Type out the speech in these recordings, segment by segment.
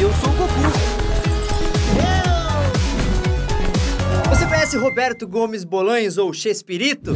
e eu sou o Goku. Você conhece Roberto Gomes Bolanhos ou Chespirito?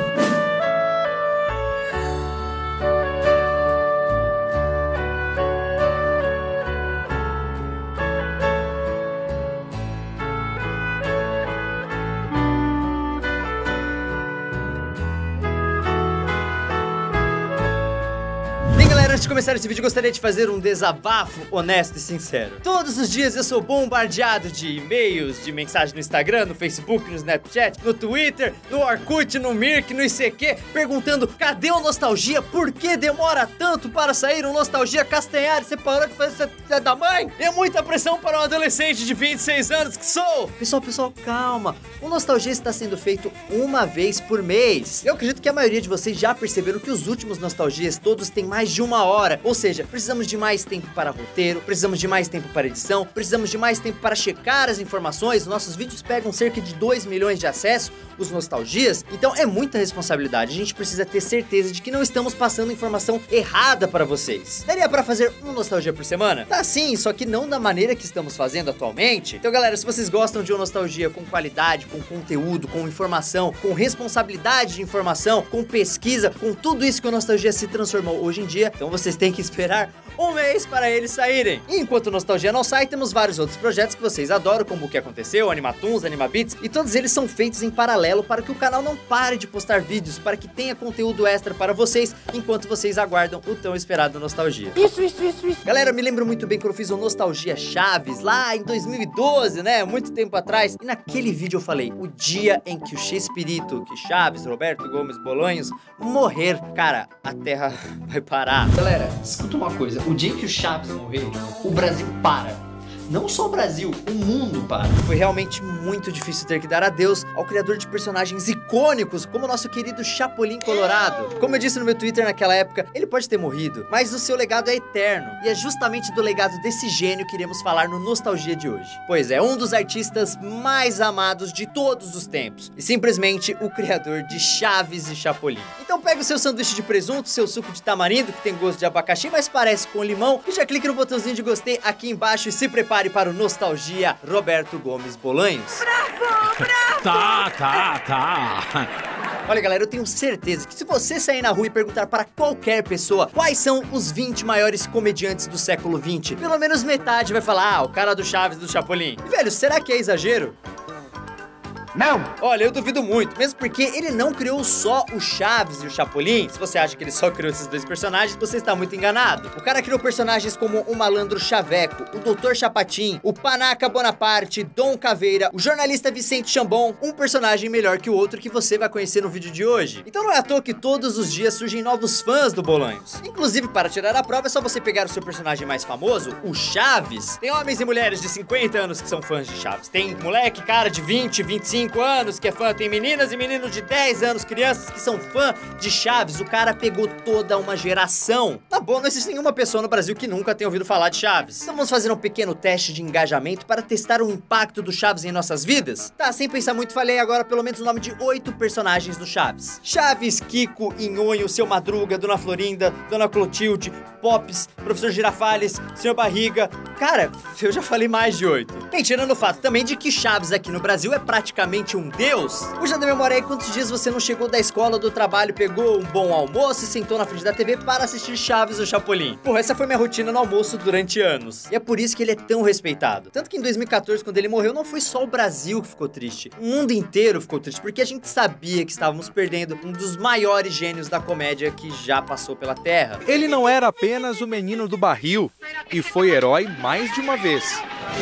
Antes de começar esse vídeo, gostaria de fazer um desabafo honesto e sincero. Todos os dias eu sou bombardeado de e-mails, de mensagem no Instagram, no Facebook, no Snapchat, no Twitter, no Orkut, no Mirk, no ICQ, perguntando: cadê o Nostalgia? Por que demora tanto para sair um Nostalgia Castanhari? Você parou de fazer isso da mãe? É muita pressão para um adolescente de 26 anos que sou! Pessoal, calma. O Nostalgia está sendo feito uma vez por mês. Eu acredito que a maioria de vocês já perceberam que os últimos Nostalgias todos têm mais de uma hora, ou seja, precisamos de mais tempo para roteiro, precisamos de mais tempo para edição, precisamos de mais tempo para checar as informações. Nossos vídeos pegam cerca de 2 milhões de acessos, os Nostalgias, então é muita responsabilidade. A gente precisa ter certeza de que não estamos passando informação errada para vocês. Daria para fazer um Nostalgia por semana? Tá sim, só que não da maneira que estamos fazendo atualmente. Então galera, se vocês gostam de uma Nostalgia com qualidade, com conteúdo, com informação, com responsabilidade de informação, com pesquisa, com tudo isso que o Nostalgia se transformou hoje em dia, então vocês têm que esperar um mês para eles saírem. E enquanto Nostalgia não sai, temos vários outros projetos que vocês adoram, como O Que Aconteceu, Animatoons, Animabits, e todos eles são feitos em paralelo para que o canal não pare de postar vídeos, para que tenha conteúdo extra para vocês, enquanto vocês aguardam o tão esperado Nostalgia. Isso. Galera, eu me lembro muito bem quando eu fiz o Nostalgia Chaves, lá em 2012, né, muito tempo atrás, e naquele vídeo eu falei: o dia em que o Chespirito, que Chaves, Roberto Gomes Bolanhos, morrer, cara, a Terra vai parar. Galera, escuta uma coisa, o dia que o Chaves morrer, o Brasil para. Não só o Brasil, o mundo para. Foi realmente muito difícil ter que dar adeus ao criador de personagens icônicos, como o nosso querido Chapolin Colorado. Como eu disse no meu Twitter naquela época, ele pode ter morrido, mas o seu legado é eterno. E é justamente do legado desse gênio que iremos falar no Nostalgia de hoje. Pois é, um dos artistas mais amados de todos os tempos. E simplesmente o criador de Chaves e Chapolin. Então pega o seu sanduíche de presunto, seu suco de tamarindo, que tem gosto de abacaxi, mas parece com limão, e já clique no botãozinho de gostei aqui embaixo e se prepare para o Nostalgia Roberto Gomes Bolanhos. Bravo! Tá. Olha galera, eu tenho certeza que se você sair na rua e perguntar para qualquer pessoa quais são os 20 maiores comediantes do século 20, pelo menos metade vai falar: ah, o cara do Chaves e do Chapolin. E velho, será que é exagero? Não! Olha, eu duvido muito, mesmo porque ele não criou só o Chaves e o Chapolin. Se você acha que ele só criou esses dois personagens, você está muito enganado. O cara criou personagens como o Malandro Chaveco, o Doutor Chapatin, o Panaca Bonaparte, Dom Caveira, o jornalista Vicente Chambon, um personagem melhor que o outro que você vai conhecer no vídeo de hoje. Então não é à toa que todos os dias surgem novos fãs do Bolanhos. Inclusive, para tirar a prova, é só você pegar o seu personagem mais famoso, o Chaves. Tem homens e mulheres de 50 anos que são fãs de Chaves. Tem moleque, cara de 20, 25 anos que é fã, tem meninas e meninos de 10 anos, crianças que são fã de Chaves. O cara pegou toda uma geração. Tá bom, não existe nenhuma pessoa no Brasil que nunca tenha ouvido falar de Chaves. Então vamos fazer um pequeno teste de engajamento para testar o impacto do Chaves em nossas vidas? Tá, sem pensar muito, falei agora pelo menos o nome de 8 personagens do Chaves: Chaves, Kiko, Inhonho, Seu Madruga, Dona Florinda, Dona Clotilde, Pops, Professor Girafales, Senhor Barriga. Cara, eu já falei mais de 8. Bem, tirando o fato também de que Chaves aqui no Brasil é praticamente um deus. Puxa da memória aí, quantos dias você não chegou da escola ou do trabalho, pegou um bom almoço e sentou na frente da TV para assistir Chaves ou Chapolin? Porra, essa foi minha rotina no almoço durante anos. E é por isso que ele é tão respeitado. Tanto que em 2014, quando ele morreu, não foi só o Brasil que ficou triste. O mundo inteiro ficou triste, porque a gente sabia que estávamos perdendo um dos maiores gênios da comédia que já passou pela Terra. Ele não era apenas o menino do barril, e foi herói mais de uma vez.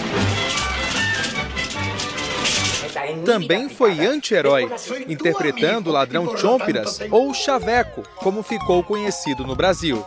Também foi anti-herói, interpretando o ladrão Chompiras, ou Chaveco, como ficou conhecido no Brasil.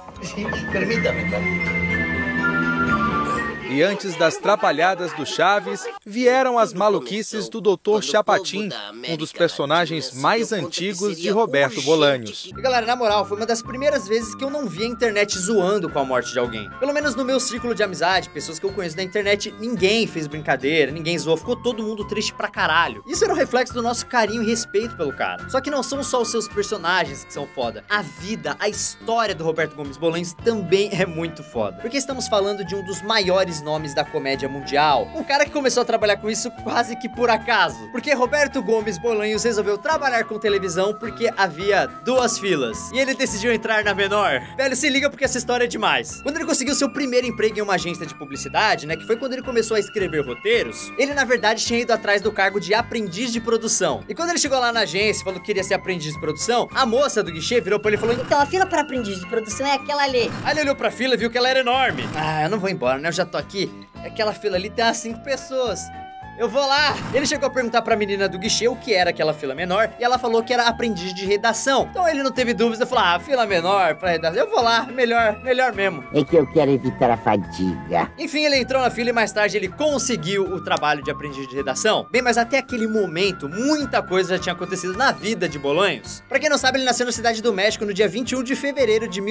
E antes das trapalhadas do Chaves, vieram as maluquices do Dr. Chapatin, um dos personagens mais antigos de Roberto Bolanhos. E galera, na moral, foi uma das primeiras vezes que eu não vi a internet zoando com a morte de alguém. Pelo menos no meu círculo de amizade, pessoas que eu conheço na internet, ninguém fez brincadeira, ninguém zoou, ficou todo mundo triste pra caralho. Isso era um reflexo do nosso carinho e respeito pelo cara. Só que não são só os seus personagens que são foda. A vida, a história do Roberto Gomes Bolanhos também é muito foda. Porque estamos falando de um dos maiores maiores nomes da comédia mundial. Um cara que começou a trabalhar com isso quase que por acaso. Porque Roberto Gomes Bolanhos resolveu trabalhar com televisão porque havia 2 filas. E ele decidiu entrar na menor. Velho, se liga porque essa história é demais. Quando ele conseguiu seu primeiro emprego em uma agência de publicidade, né, que foi quando ele começou a escrever roteiros, ele na verdade tinha ido atrás do cargo de aprendiz de produção. E quando ele chegou lá na agência e falou que queria ser aprendiz de produção, a moça do guichê virou pra ele e falou: então a fila para aprendiz de produção é aquela ali. Aí ele olhou pra fila e viu que ela era enorme. Ah, eu não vou embora, né? Eu já tô aqui. Aquela fila ali tem umas 5 pessoas. Eu vou lá. Ele chegou a perguntar pra menina do guichê o que era aquela fila menor e ela falou que era aprendiz de redação. Então ele não teve dúvida, falou: ah, fila menor pra redação, eu vou lá, melhor mesmo. É que eu quero evitar a fadiga. Enfim, ele entrou na fila e mais tarde ele conseguiu o trabalho de aprendiz de redação. Bem, mas até aquele momento, muita coisa já tinha acontecido na vida de Bolanhos. Pra quem não sabe, ele nasceu na Cidade do México no dia 21 de fevereiro de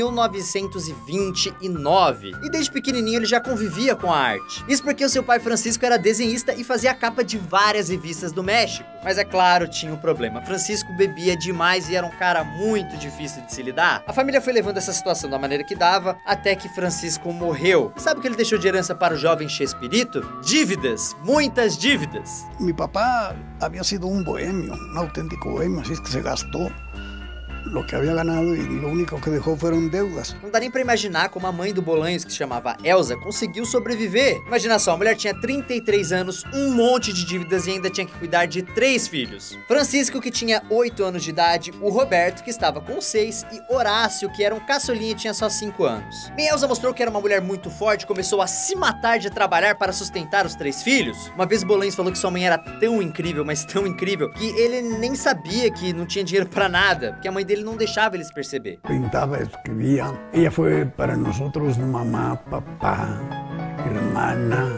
1929. E desde pequenininho ele já convivia com a arte. Isso porque o seu pai Francisco era desenhista e fazia a capa de várias revistas do México. Mas é claro, tinha um problema. Francisco bebia demais e era um cara muito difícil de se lidar. A família foi levando essa situação da maneira que dava, até que Francisco morreu. E sabe o que ele deixou de herança para o jovem Chespirito? Dívidas, muitas dívidas. Mi papá había sido un bohemio, un auténtico bohemio, así es que se gastó lo que había ganado y lo único que dejó fueron deudas. Não dá nem pra imaginar como a mãe do Bolanhos, que se chamava Elza, conseguiu sobreviver. Imagina só, a mulher tinha 33 anos, um monte de dívidas e ainda tinha que cuidar de 3 filhos. Francisco, que tinha 8 anos de idade, o Roberto, que estava com 6, e Horácio, que era um caçulinha e tinha só 5 anos. Bem, Elza mostrou que era uma mulher muito forte, começou a se matar de trabalhar para sustentar os 3 filhos. Uma vez Bolanhos falou que sua mãe era tão incrível, mas tão incrível, que ele nem sabia que não tinha dinheiro pra nada, porque a mãe dele não deixava eles perceber. Pintaba, escribía. Ella fue para nosotros mamá, papá, hermana,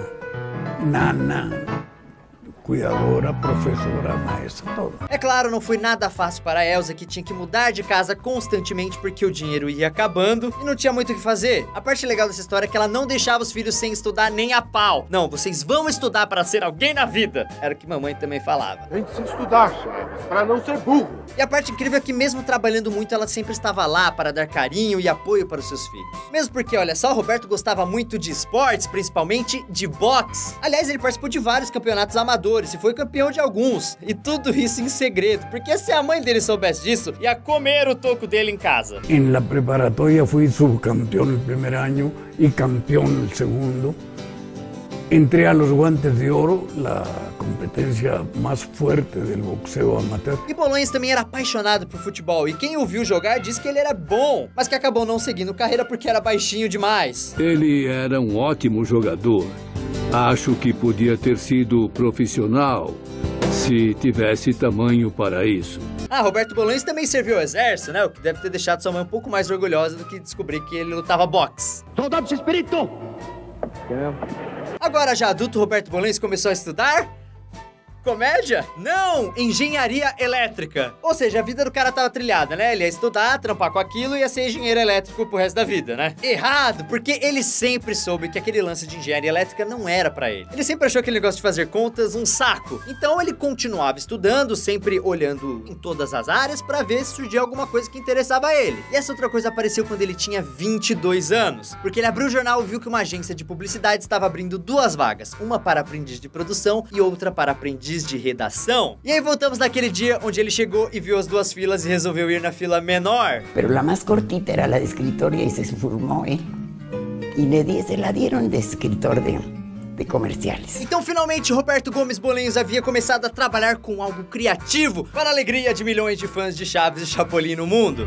nana, cuidadora, professora, maestra, todo. É claro, não foi nada fácil para a Elza, que tinha que mudar de casa constantemente porque o dinheiro ia acabando e não tinha muito o que fazer. A parte legal dessa história é que ela não deixava os filhos sem estudar nem a pau. Não, vocês vão estudar para ser alguém na vida. Era o que mamãe também falava. Tem que se estudar, Chaves, para não ser burro. E a parte incrível é que mesmo trabalhando muito, ela sempre estava lá para dar carinho e apoio para os seus filhos. Mesmo porque, olha só, o Roberto gostava muito de esportes, principalmente de boxe. Aliás, ele participou de vários campeonatos amadores e foi campeão de alguns. E tudo isso em segredo, porque se a mãe dele soubesse disso, ia comer o toco dele em casa. En la preparatoria fui subcampeón el primer año y campeón el segundo. Entré a los Guantes de Oro, la competencia más fuerte del boxeo amateur. E Bolanhos também era apaixonado por futebol, e quem o viu jogar disse que ele era bom, mas que acabou não seguindo carreira porque era baixinho demais. Ele era um ótimo jogador. Acho que podia ter sido profissional se tivesse tamanho para isso. Ah, Roberto Bolanhos também serviu ao exército, né? O que deve ter deixado sua mãe um pouco mais orgulhosa do que descobrir que ele lutava boxe. Soldado Chespirito! Agora, já adulto, Roberto Bolanhos começou a estudar comédia? Não! Engenharia elétrica. Ou seja, a vida do cara tava trilhada, né? Ele ia estudar, trampar com aquilo e ia ser engenheiro elétrico pro resto da vida, né? Errado, porque ele sempre soube que aquele lance de engenharia elétrica não era pra ele. Ele sempre achou aquele negócio de fazer contas um saco. Então ele continuava estudando, sempre olhando em todas as áreas pra ver se surgia alguma coisa que interessava a ele. E essa outra coisa apareceu quando ele tinha 22 anos. Porque ele abriu o jornal e viu que uma agência de publicidade estava abrindo 2 vagas. Uma para aprendiz de produção e outra para aprendiz de redação. E aí voltamos naquele dia onde ele chegou e viu as 2 filas e resolveu ir na fila menor. Pero la más cortita era la de escritoria y se formó, ¿eh? Y se la dieron de escritor de comerciales. Então finalmente Roberto Gomes Bolanhos havia começado a trabalhar com algo criativo para a alegria de milhões de fãs de Chaves e Chapolin no mundo.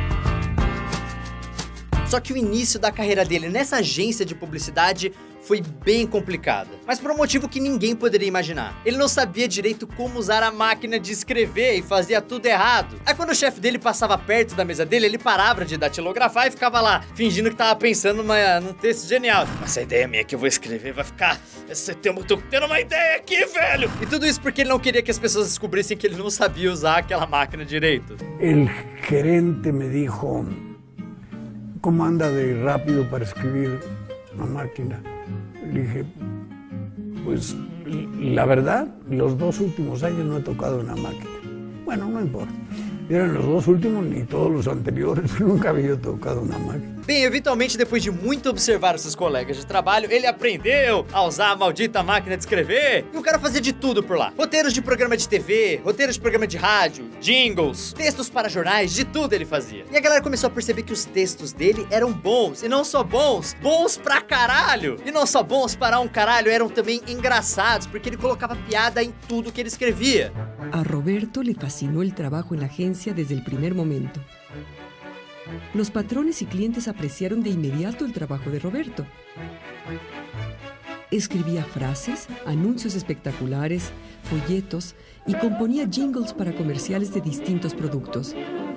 Só que o início da carreira dele nessa agência de publicidade foi bem complicada, mas por um motivo que ninguém poderia imaginar. Ele não sabia direito como usar a máquina de escrever e fazia tudo errado. Aí quando o chefe dele passava perto da mesa dele, ele parava de datilografar e ficava lá, fingindo que tava pensando num texto genial. Essa ideia minha que eu vou escrever vai ficar... Eu tô tendo uma ideia aqui, velho! E tudo isso porque ele não queria que as pessoas descobrissem que ele não sabia usar aquela máquina direito. El gerente me dijo, ¿cómo anda de rápido para escribir una máquina? Le dije, pues la verdad, los 2 últimos años no he tocado una máquina. Bueno, no importa. Eran los dos últimos, ni todos los anteriores. Nunca había tocado una máquina. Bem, eventualmente, depois de muito observar os seus colegas de trabalho, ele aprendeu a usar a maldita máquina de escrever. E o cara fazia de tudo por lá. Roteiros de programa de TV, roteiros de programa de rádio, jingles, textos para jornais, de tudo ele fazia. E a galera começou a perceber que os textos dele eram bons. E não só bons, bons pra caralho. E não só bons para um caralho, eram também engraçados, porque ele colocava piada em tudo que ele escrevia. A Roberto le fascinó el trabajo en la agencia desde el primer momento. Los patrones y clientes apreciaron de inmediato el trabajo de Roberto. Escribía frases, anuncios espectaculares, folletos y componía jingles para comerciales de distintos productos.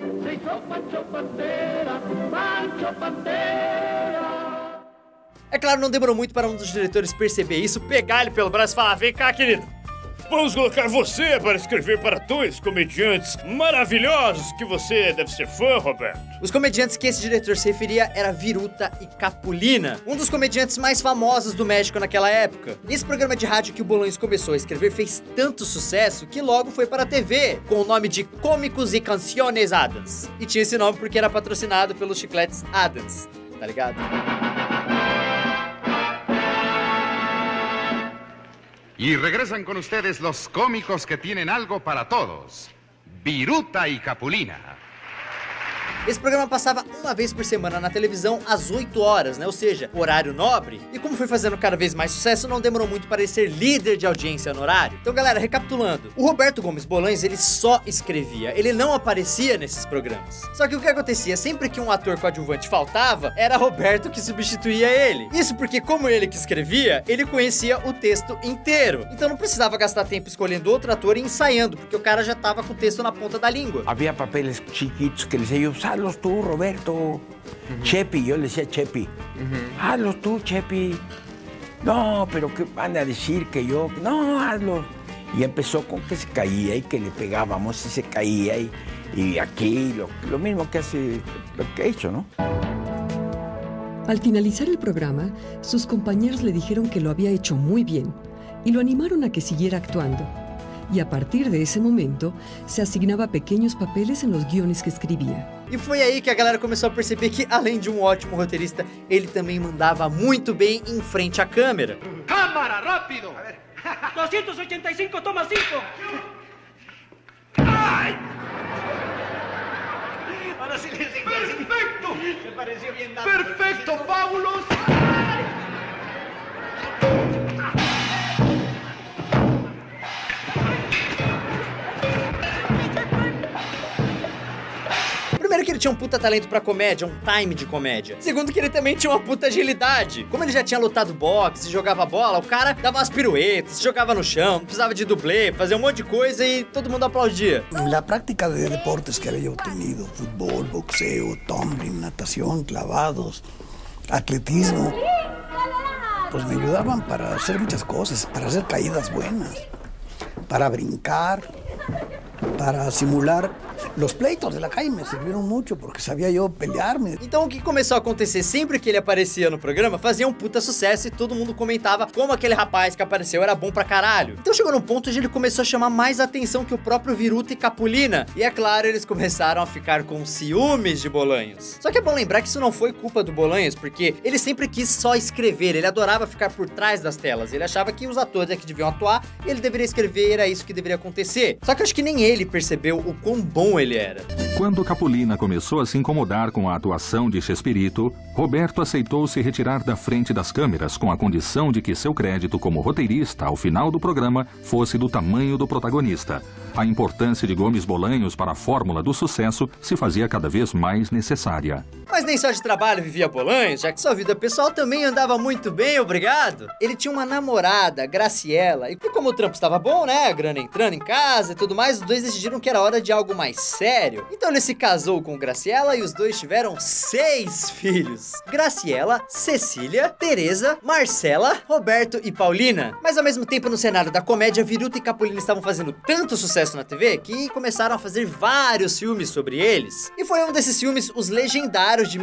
É claro, não demorou muito para um dos diretores perceber isso, pegar ele pelo braço e falar: vem cá, querido. Vamos colocar você para escrever para dois comediantes maravilhosos que você deve ser fã, Roberto. Os comediantes que esse diretor se referia era Viruta e Capulina, um dos comediantes mais famosos do México naquela época. Esse programa de rádio que o Bolanhos começou a escrever fez tanto sucesso que logo foi para a TV, com o nome de Cômicos e Canciones Adams. E tinha esse nome porque era patrocinado pelos chicletes Adams, tá ligado? Y regresan con ustedes los cómicos que tienen algo para todos. Viruta y Capulina. Esse programa passava uma vez por semana na televisão às 8 horas, né? Ou seja, horário nobre. E como foi fazendo cada vez mais sucesso, não demorou muito para ele ser líder de audiência no horário. Então, galera, recapitulando. O Roberto Gomes Bolanhos, ele só escrevia. Ele não aparecia nesses programas. Só que o que acontecia? Sempre que um ator coadjuvante faltava, era Roberto que substituía ele. Isso porque, como ele que escrevia, ele conhecia o texto inteiro. Então não precisava gastar tempo escolhendo outro ator e ensaiando, porque o cara já tava com o texto na ponta da língua. Havia papéis chiquitos que eles iam usar. Hazlos tú, Roberto. Chepi, yo le decía Chepi. Hazlos tú, Chepi. No, pero ¿qué van a decir que yo? No, hazlo. Y empezó con que se caía y que le pegábamos y se caía y aquí lo mismo que hace, lo que ha hecho, ¿no? Al finalizar el programa, sus compañeros le dijeron que lo había hecho muy bien y lo animaron a que siguiera actuando. Y a partir de ese momento, se asignaba pequeños papeles en los guiones que escribía. E foi aí que a galera começou a perceber que, além de um ótimo roteirista, ele também mandava muito bem em frente à câmera. ¡Cámara, rápido! A ver. 285, toma 5. ¡Ay! Ahora sí le digo. ¡Perfecto! Me pareció bien dado. ¡Perfecto, Paulos! Primeiro que ele tinha um puta talento pra comédia, um time de comédia. Segundo que ele também tinha uma puta agilidade. Como ele já tinha lutado boxe e jogava bola, o cara dava umas piruetas, jogava no chão, não precisava de dublê, fazia um monte de coisa e todo mundo aplaudia. La práctica de deportes que había obtenido, fútbol, boxeo, tumbling, natación, clavados, atletismo, pues me ayudaban para hacer muchas cosas, para hacer caídas buenas, para brincar, para simular. Los pleitos de la calle me sirvieron mucho porque sabia eu pelear-me. Então o que começou a acontecer sempre que ele aparecia no programa fazia um puta sucesso e todo mundo comentava como aquele rapaz que apareceu era bom pra caralho. Então chegou num ponto onde ele começou a chamar mais atenção que o próprio Viruta e Capulina. E é claro, eles começaram a ficar com ciúmes de Bolanhos. Só que é bom lembrar que isso não foi culpa do Bolanhos, porque ele sempre quis só escrever, ele adorava ficar por trás das telas. Ele achava que os atores é que deviam atuar e ele deveria escrever, era isso que deveria acontecer. Só que eu acho que nem ele percebeu o quão bom ele era. Quando Capulina começou a se incomodar com a atuação de Chespirito, Roberto aceitou se retirar da frente das câmeras com a condição de que seu crédito como roteirista ao final do programa fosse do tamanho do protagonista. A importância de Gomes Bolanhos para a fórmula do sucesso se fazia cada vez mais necessária. Mas nem só de trabalho vivia Bolanhos, já que sua vida pessoal também andava muito bem, obrigado. Ele tinha uma namorada, Graciela, e como o trampo estava bom, né, a grana entrando em casa e tudo mais, os dois decidiram que era hora de algo mais sério. Então ele se casou com Graciela e os dois tiveram 6 filhos. Graciela, Cecília, Teresa, Marcela, Roberto e Paulina. Mas ao mesmo tempo no cenário da comédia, Viruta e Capulina estavam fazendo tanto sucesso na TV que começaram a fazer vários filmes sobre eles. E foi um desses filmes, Os Legendários, de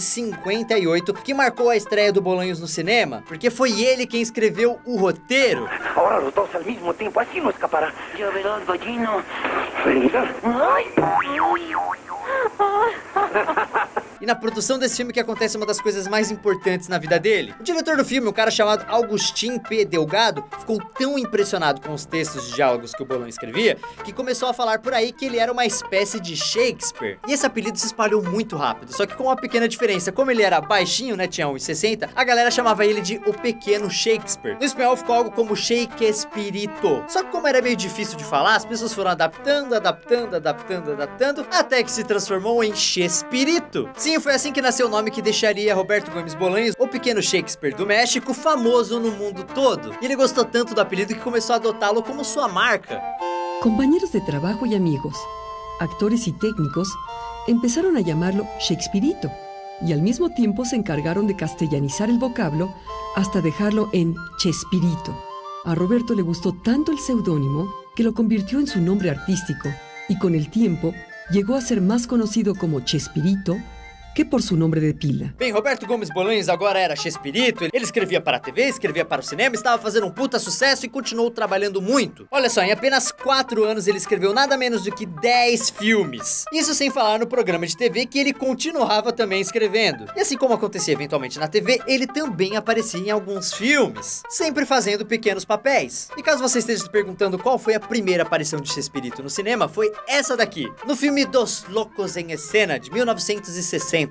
1958, que marcou a estreia do Bolanhos no cinema, porque foi ele quem escreveu o roteiro. Agora os dois ao mesmo tempo, assim não escapará. Ya verás, gallino. Venga. Ay, E na produção desse filme que acontece uma das coisas mais importantes na vida dele. O diretor do filme, um cara chamado Agustín P. Delgado, ficou tão impressionado com os textos de diálogos que o Bolão escrevia, que começou a falar por aí que ele era uma espécie de Shakespeare. E esse apelido se espalhou muito rápido, só que com uma pequena diferença. Como ele era baixinho, né, tinha 1,60, a galera chamava ele de o Pequeno Shakespeare. No espanhol ficou algo como Shakespearito. Só que como era meio difícil de falar, as pessoas foram adaptando, até que se transformou em Chespirito. Sim, foi assim que nasceu o nome que deixaria Roberto Gomes Bolanhos, o Pequeno Shakespeare do México, famoso no mundo todo. E ele gostou tanto do apelido que começou a adotá-lo como sua marca. Compañeros de trabajo y amigos, actores y técnicos, empezaron a llamarlo Shakespearito, y al mismo tiempo se encargaron de castellanizar el vocablo hasta dejarlo en Chespirito. A Roberto le gustó tanto el seudónimo que lo convirtió en su nombre artístico, y con el tiempo llegó a ser más conocido como Chespirito que por su nombre de pila. Bem, Roberto Gomes Bolanhos agora era Chespirito, ele escrevia para a TV, escrevia para o cinema, estava fazendo um puta sucesso e continuou trabalhando muito. Olha só, em apenas 4 anos ele escreveu nada menos do que 10 filmes. Isso sem falar no programa de TV que ele continuava também escrevendo. E assim como acontecia eventualmente na TV, ele também aparecia em alguns filmes, sempre fazendo pequenos papéis. E caso você esteja se perguntando qual foi a primeira aparição de Chespirito no cinema, foi essa daqui, no filme Dos Locos em Escena, de 1960.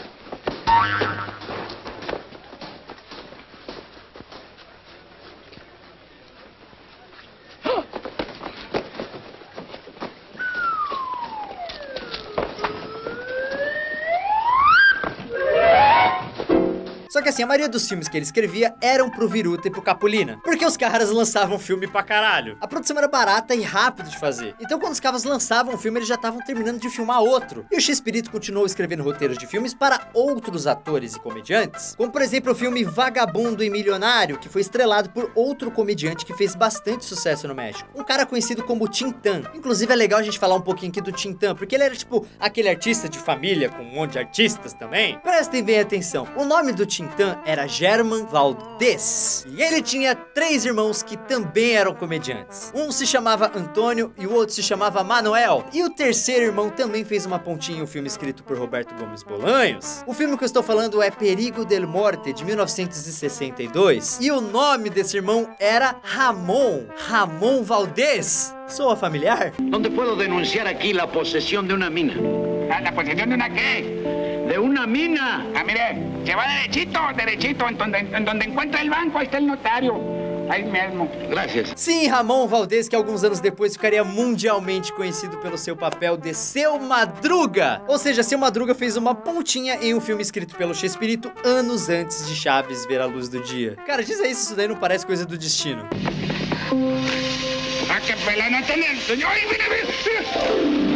Só que assim, a maioria dos filmes que ele escrevia eram pro Viruta e pro Capulina, porque os caras lançavam filme pra caralho. A produção era barata e rápido de fazer. Então quando os caras lançavam um filme, eles já estavam terminando de filmar outro. E o Chespirito continuou escrevendo roteiros de filmes para outros atores e comediantes, como por exemplo o filme Vagabundo e Milionário, que foi estrelado por outro comediante que fez bastante sucesso no México, um cara conhecido como Tintán. Inclusive é legal a gente falar um pouquinho aqui do Tintán, porque ele era tipo aquele artista de família com um monte de artistas também. Prestem bem atenção, o nome do Tintán era Germán Valdés, e ele tinha 3 irmãos que também eram comediantes. Um se chamava Antônio e o outro se chamava Manuel, e o terceiro irmão também fez uma pontinha em um filme escrito por Roberto Gomes Bolanhos. O filme que eu estou falando é Perigo del Morte, de 1962, e o nome desse irmão era Ramón Valdés. ¿Soa familiar? ¿Dónde puedo denunciar aquí la posesión de una mina? ¿La posesión de una qué? De una mina. Ah, mire, se va derechito, en donde encuentra el banco, ahí está el notario. Aí mesmo. Gracias. Sim, Ramón Valdés, que alguns anos depois ficaria mundialmente conhecido pelo seu papel de Seu Madruga. Ou seja, Seu Madruga fez uma pontinha em um filme escrito pelo Chespirito anos antes de Chaves ver a luz do dia. Cara, diz aí se isso daí não parece coisa do destino. Ah, que pela não tem. Ai, mira.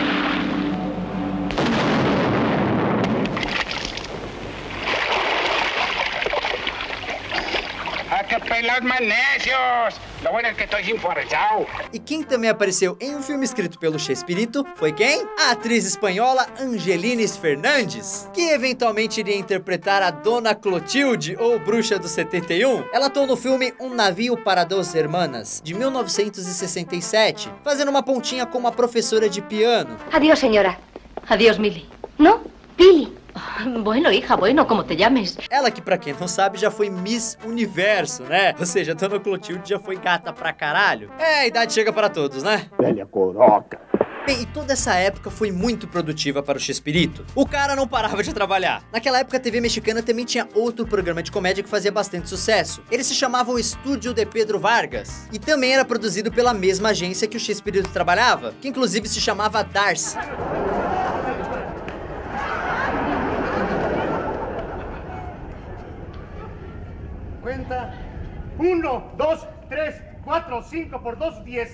¡Qué pelos más necios! Lo bueno es que estoy informado. E quem também apareceu em um filme escrito pelo Chespirito foi quem? A atriz espanhola Angelines Fernandes, que eventualmente iria interpretar a Dona Clotilde, ou Bruxa do 71. Ela atuou no filme Um Navio para Dos Hermanas, de 1967, fazendo uma pontinha como uma professora de piano. Adiós, señora. Adiós, Milly. ¿No? Billy. Bueno, hija, bueno, como te llames. Ela que, pra quem não sabe, já foi Miss Universo, né? Ou seja, a Dona Clotilde já foi gata pra caralho. É, a idade chega para todos, né? Velha coroca. Bem, e toda essa época foi muito produtiva para o Chespirito. O cara não parava de trabalhar. Naquela época, a TV mexicana também tinha outro programa de comédia que fazia bastante sucesso. Ele se chamava O Estúdio de Pedro Vargas, e também era produzido pela mesma agência que o Chespirito trabalhava, que inclusive se chamava Darcy. Cuenta 1, 2, 3, 4, 5 por 2, 10.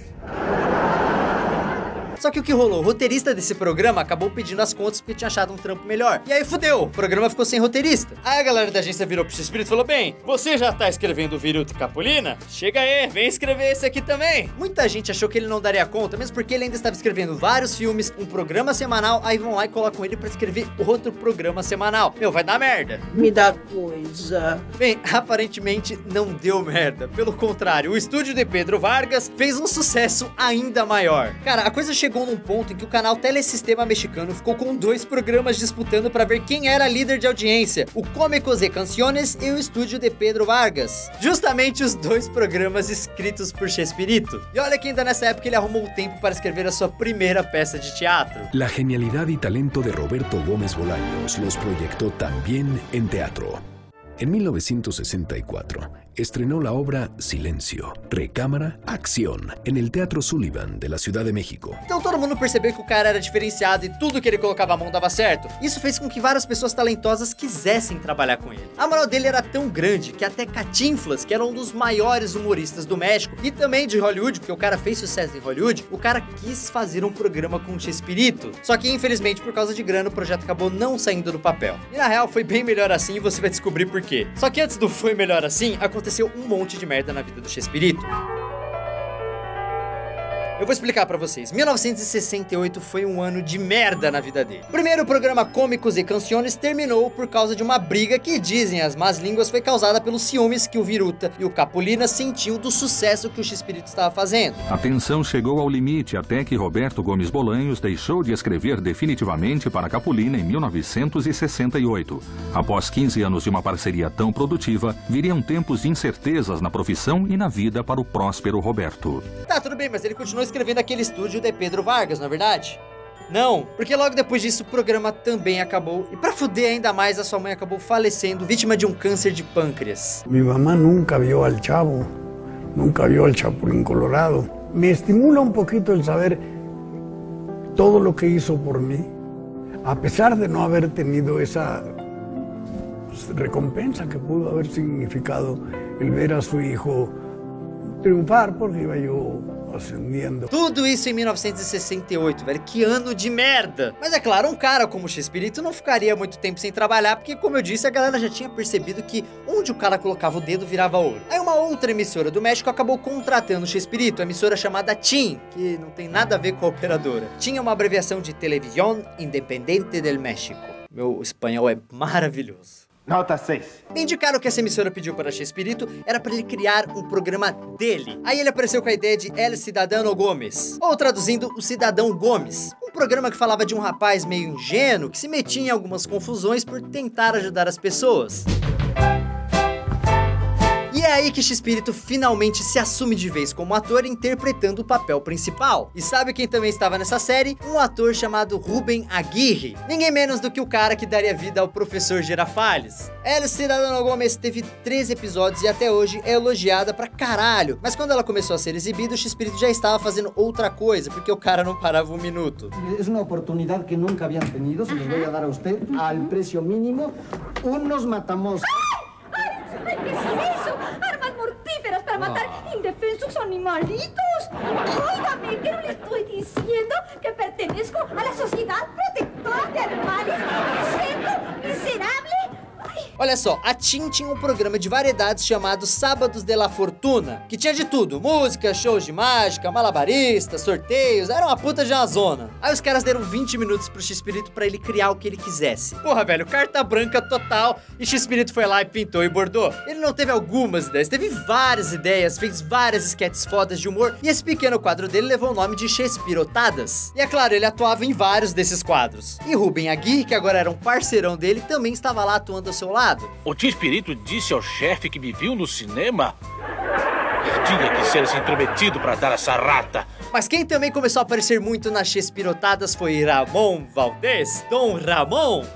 Só que o que rolou? O roteirista desse programa acabou pedindo as contas porque tinha achado um trampo melhor. E aí fudeu, o programa ficou sem roteirista. Aí a galera da agência virou pro Chespirito e falou: bem, você já tá escrevendo o Viruta e Capulina? Chega aí, vem escrever esse aqui também. Muita gente achou que ele não daria conta, mesmo porque ele ainda estava escrevendo vários filmes, um programa semanal, aí vão lá e colocam ele pra escrever outro programa semanal. Meu, vai dar merda. Me dá coisa. Bem, aparentemente não deu merda. Pelo contrário, o Estúdio de Pedro Vargas fez um sucesso ainda maior. Cara, a coisa chegou chegou num ponto em que o canal Telesistema Mexicano ficou com 2 programas disputando para ver quem era líder de audiência, o Cómicos de Canciones e o Estúdio de Pedro Vargas. Justamente os 2 programas escritos por Chespirito. E olha que ainda nessa época ele arrumou tempo para escrever a sua primeira peça de teatro. La genialidad y talento de Roberto Gómez Bolaños los proyectó también en teatro. En 1964, estrenó la obra Silencio, Recámara, Acción, en el Teatro Sullivan de la Ciudad de México. Então todo mundo percebeu que o cara era diferenciado e tudo que ele colocava a mão dava certo. Isso fez com que várias pessoas talentosas quisessem trabalhar com ele. A moral dele era tão grande que até Cantinflas, que era um dos maiores humoristas do México e também de Hollywood, porque o cara fez sucesso em Hollywood, o cara quis fazer um programa com o Chespirito. Só que infelizmente por causa de grana o projeto acabou não saindo do papel. E na real foi bem melhor assim e você vai descobrir por quê. Só que antes do foi melhor assim, aconteceu um monte de merda na vida do Chespirito. Eu vou explicar pra vocês. 1968 foi um ano de merda na vida dele. Primeiro, o programa Cómicos e Canciones terminou por causa de uma briga que, dizem as más línguas, foi causada pelos ciúmes que o Viruta e o Capulina sentiam do sucesso que o Chespirito estava fazendo. A tensão chegou ao limite até que Roberto Gomes Bolanhos deixou de escrever definitivamente para Capulina em 1968. Após 15 anos de uma parceria tão produtiva, viriam tempos de incertezas na profissão e na vida para o próspero Roberto. Tá, tudo bem, mas ele continuou escrevendo aquele Estúdio de Pedro Vargas, não é verdade? Não, porque logo depois disso o programa também acabou. E pra fuder ainda mais, a sua mãe acabou falecendo, vítima de um câncer de pâncreas. Mi mamá nunca vio al Chavo, nunca vio al Chapulín Colorado. Me estimula un poquito el saber todo lo que hizo por mí, a pesar de no haber tenido esa recompensa que pudo haber significado el ver a su hijo triunfar, porque iba yo ascendiendo. Tudo isso em 1968, velho. Que ano de merda! Mas é claro, um cara como o Chespirito não ficaria muito tempo sem trabalhar, porque, como eu disse, a galera já tinha percebido que onde o cara colocava o dedo virava ouro. Aí uma outra emissora do México acabou contratando o Chespirito, a emissora chamada TIN, que não tem nada a ver com a operadora. Tinha uma abreviação de Televisión Independiente del México. Meu espanhol é maravilhoso. Nota 6. Indicaram que essa emissora pediu para Chespirito era para ele criar um programa dele. Aí ele apareceu com a ideia de El Cidadano Gomes, ou traduzindo, o Cidadão Gomes. Um programa que falava de um rapaz meio ingênuo que se metia em algumas confusões por tentar ajudar as pessoas. E é aí que Chespirito finalmente se assume de vez como ator interpretando o papel principal. E sabe quem também estava nessa série? Um ator chamado Rubem Aguirre. Ninguém menos do que o cara que daria vida ao Professor Girafales. El Cidadano Gomes teve 3 episódios e até hoje é elogiada pra caralho. Mas quando ela começou a ser exibida, o Chespirito já estava fazendo outra coisa, porque o cara não parava um minuto. Es una oportunidad que nunca habían tenido, se los voy a dar a usted al precio mínimo, unos matamos. Ay, ¿qué es eso? Armas mortíferas para matar indefensos animalitos. Óigame, ¿qué no le estoy diciendo? Que pertenezco a la Sociedad Protectora de Animales. ¿Insecto miserable? Olha só, a TIM tinha um programa de variedades chamado Sábados de la Fortuna, que tinha de tudo, música, shows de mágica, malabaristas, sorteios, era uma puta de uma zona. Aí os caras deram 20 minutos pro Chespirito pra ele criar o que ele quisesse. Porra, velho, carta branca total, e Chespirito foi lá e pintou e bordou. Ele não teve algumas ideias, teve várias ideias, fez várias sketches fodas de humor, e esse pequeno quadro dele levou o nome de Chespirotadas. E é claro, ele atuava em vários desses quadros. E Rubem Aguirre, que agora era um parceirão dele, também estava lá atuando ao seu lado. O Chespirito disse ao chefe que me viu no cinema. Tinha que ser assim intrometido para dar essa rata. Mas quem também começou a aparecer muito nas Chespirotadas foi Ramon Valdez, Dom Ramon.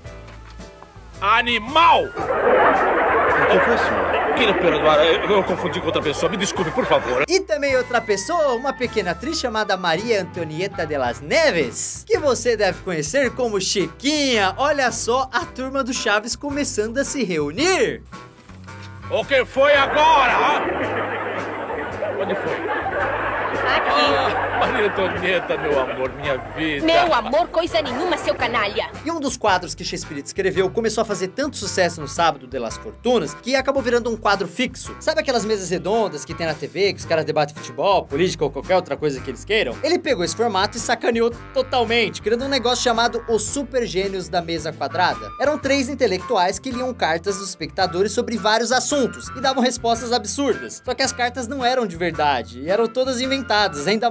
Animal! O que foi, senhor? Queira perdoar, eu confundi com outra pessoa, me desculpe, por favor. E também outra pessoa, uma pequena atriz chamada Maria Antonieta de las Neves, que você deve conhecer como Chiquinha. Olha só a turma do Chaves começando a se reunir. O que foi agora? Onde foi? Aqui. Maria Antonieta, meu amor, minha vida. Meu amor, coisa nenhuma, seu canalha. E um dos quadros que Chespirito escreveu começou a fazer tanto sucesso no Sábado de las Fortunas que acabou virando um quadro fixo. Sabe aquelas mesas redondas que tem na TV, que os caras debatem futebol, política ou qualquer outra coisa que eles queiram? Ele pegou esse formato e sacaneou totalmente, criando um negócio chamado Os Super Gênios da Mesa Quadrada. Eram 3 intelectuais que liam cartas dos espectadores sobre vários assuntos e davam respostas absurdas. Só que as cartas não eram de verdade, e eram todas inventadas, ainda mais absurdas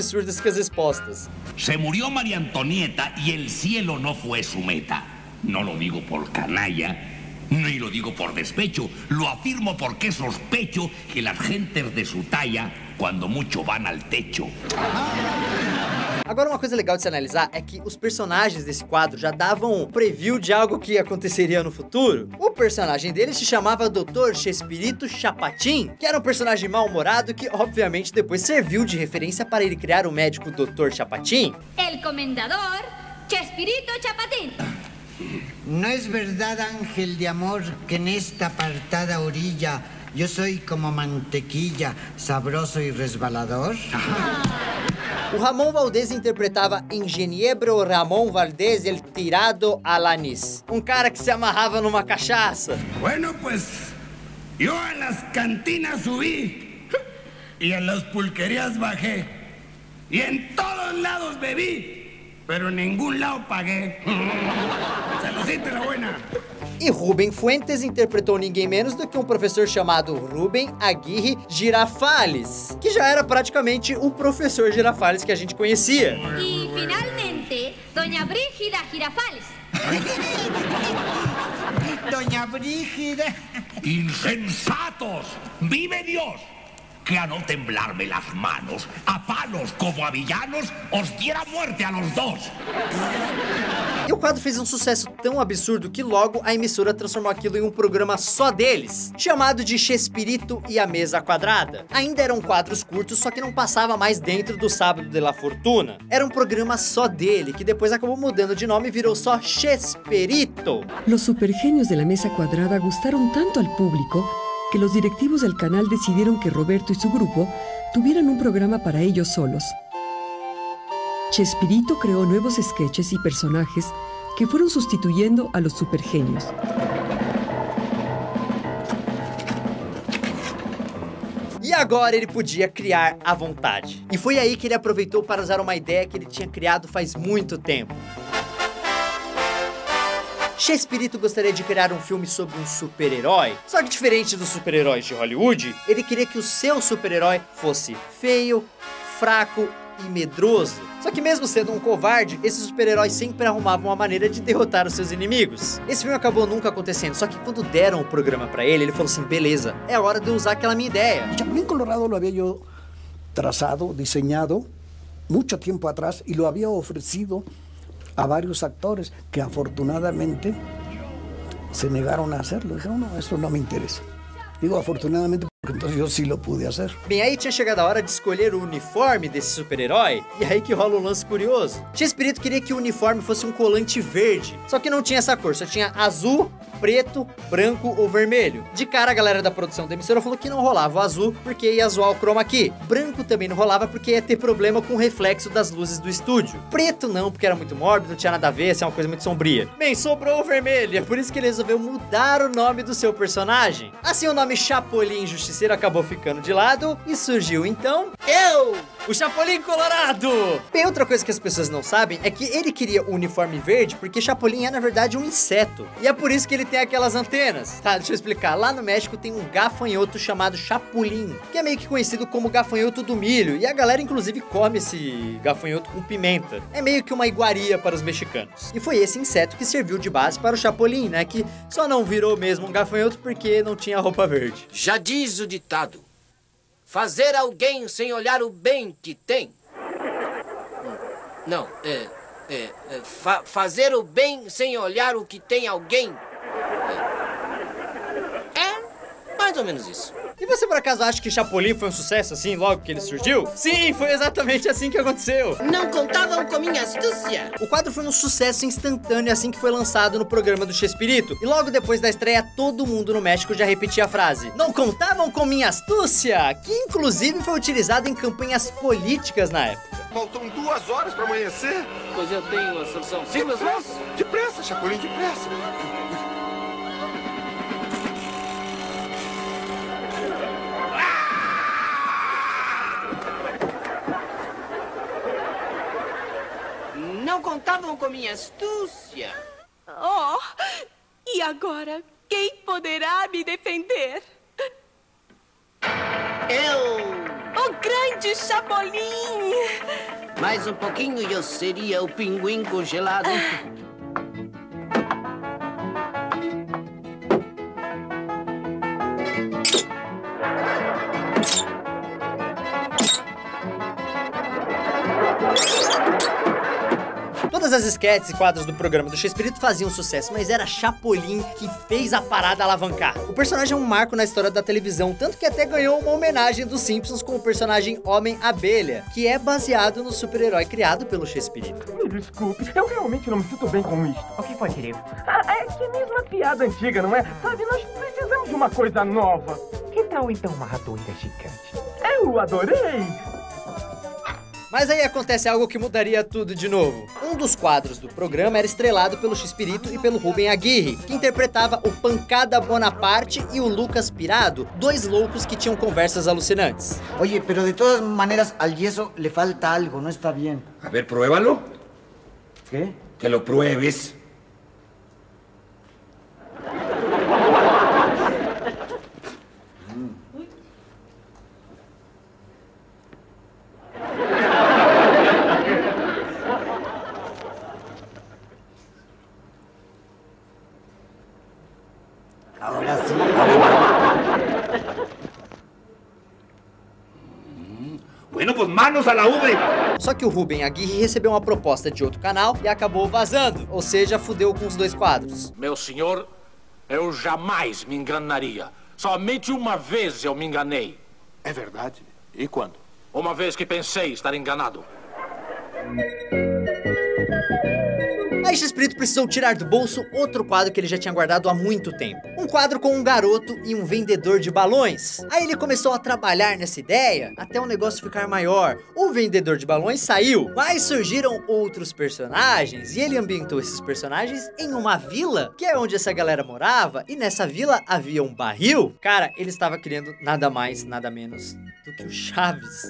absurdas que as respostas. Se murió María Antonieta y el cielo no fue su meta. No lo digo por canalla, ni lo digo por despecho. Lo afirmo porque sospecho que las gentes de su talla, cuando mucho, van al techo. Agora, uma coisa legal de se analisar é que os personagens desse quadro já davam um preview de algo que aconteceria no futuro. O personagem dele se chamava Dr. Chespirito Chapatin, que era um personagem mal-humorado que, obviamente, depois serviu de referência para ele criar o médico Dr. Chapatin. El comendador Chespirito Chapatín. ¿No es verdad, ángel de amor, que en esta apartada orilla yo soy como mantequilla, sabroso y resbalador? O Ramon Valdez interpretava Ingeniero Ramon Valdez, el tirado Alanis. Um cara que se amarrava numa cachaça. Bueno, pues, yo a las cantinas subí y a las pulquerías bajé y en todos lados bebí, pero en ningún lado pagué. Saludita la buena. E Rubem Fuentes interpretou ninguém menos do que um professor chamado Rubem Aguirre Girafales, que já era praticamente o professor Girafales que a gente conhecia. E, finalmente, Doña Brígida Girafales. Doña Brígida. ¡Insensatos! ¡Vive Dios! Que a no temblarme las manos, a palos como a villanos, os diera muerte a los dos. E o quadro fez um sucesso tão absurdo que logo a emissora transformou aquilo em um programa só deles, chamado de Chespirito e a Mesa Quadrada. Ainda eram quadros curtos, só que não passava mais dentro do Sábado de la Fortuna. Era um programa só dele, que depois acabou mudando de nome e virou só Chespirito. Los supergenios de la Mesa Cuadrada gustaron tanto al público que los directivos del canal decidieron que Roberto y su grupo tuvieran un programa para ellos solos. Chespirito creó nuevos sketches y personajes que fueron sustituyendo a los supergenios. E agora ele podia criar à vontade. E foi aí que ele aproveitou para usar uma ideia que ele tinha criado faz muito tempo. Chespirito gostaria de criar um filme sobre um super-herói, só que diferente dos super-heróis de Hollywood, ele queria que o seu super-herói fosse feio, fraco e medroso. Só que mesmo sendo um covarde, esses super-heróis sempre arrumavam uma maneira de derrotar os seus inimigos. Esse filme acabou nunca acontecendo, só que quando deram o programa pra ele, ele falou assim, beleza, é hora de usar aquela minha ideia. Chapulín Colorado lo había yo trazado, diseñado, mucho tiempo atrás, y lo había ofrecido a varios actores que afortunadamente se negaron a hacerlo. Dijeron, no, esto no me interesa. Digo afortunadamente porque entonces yo sí lo pude hacer. Bem, aí tinha chegado a hora de escolher o uniforme desse super-herói, e aí que rola um lance curioso. Chespirito queria que o uniforme fosse um colante verde, só que não tinha essa cor, só tinha azul, preto, branco ou vermelho. De cara, a galera da produção da emissora falou que não rolava o azul, porque ia zoar o chroma key. Branco também não rolava, porque ia ter problema com o reflexo das luzes do estúdio. Preto não, porque era muito mórbido, não tinha nada a ver, ia ser uma coisa muito sombria. Bem, sobrou o vermelho, é por isso que ele resolveu mudar o nome do seu personagem. Assim, o nome Chapolin Justiceiro acabou ficando de lado, e surgiu então... o Chapolin Colorado! Bem, outra coisa que as pessoas não sabem é que ele queria o uniforme verde porque Chapolin é, na verdade, um inseto. E é por isso que ele tem aquelas antenas. Tá, deixa eu explicar. Lá no México tem um gafanhoto chamado chapulín, que é meio que conhecido como gafanhoto do milho. E a galera, inclusive, come esse gafanhoto com pimenta. É meio que uma iguaria para os mexicanos. E foi esse inseto que serviu de base para o Chapolin, né? Que só não virou mesmo um gafanhoto porque não tinha roupa verde. Já diz o ditado: fazer alguém sem olhar o bem que tem. Não, fazer o bem sem olhar o que tem alguém. É mais ou menos isso. E você por acaso acha que Chapolin foi um sucesso assim logo que ele surgiu? Sim, foi exatamente assim que aconteceu. Não contavam com minha astúcia. O quadro foi um sucesso instantâneo assim que foi lançado no programa do Chespirito. E logo depois da estreia, todo mundo no México já repetia a frase: não contavam com minha astúcia, que inclusive foi utilizada em campanhas políticas na época. Faltam 2 horas para amanhecer. Pois eu tenho a solução. Simples, depressa, Chapolin, depressa. Não contavam com minha astúcia. Oh, e agora quem poderá me defender? Eu! O grande Chapolin! Mais um pouquinho e eu seria o pinguim congelado. Todas as esquetes e quadros do programa do Chespirito faziam sucesso, mas era Chapolin que fez a parada alavancar. O personagem é um marco na história da televisão, tanto que até ganhou uma homenagem dos Simpsons com o personagem Homem-Abelha, que é baseado no super-herói criado pelo Chespirito. Me desculpe, eu realmente não me sinto bem com isto. O que foi, querido? É que é mesmo uma piada antiga, não é? Sabe, nós precisamos de uma coisa nova. Que tal então uma ratoeira gigante? Eu adorei! Mas aí acontece algo que mudaria tudo de novo. Um dos quadros do programa era estrelado pelo Chespirito e pelo Rubem Aguirre, que interpretava o Pancada Bonaparte e o Lucas Pirado, dois loucos que tinham conversas alucinantes. Oye, pero de todas maneras al yeso le falta algo, no está bien. A ver, pruébalo. ¿Qué? Que lo pruebes. Ahora sí. Bueno, pues manos a la obra. Só que o Rubem Aguirre recebeu uma proposta de outro canal e acabou vazando, ou seja, fudeu com os dois quadros. Meu senhor, eu jamais me enganaria. Somente uma vez eu me enganei. É verdade? E quando? Uma vez que pensei estar enganado. Aí Chespirito precisou tirar do bolso outro quadro que ele já tinha guardado há muito tempo. Um quadro com um garoto e um vendedor de balões. Aí ele começou a trabalhar nessa ideia até o negócio ficar maior. O vendedor de balões saiu, mas surgiram outros personagens e ele ambientou esses personagens em uma vila, que é onde essa galera morava, e nessa vila havia um barril. Cara, ele estava criando nada mais, nada menos do que o Chaves.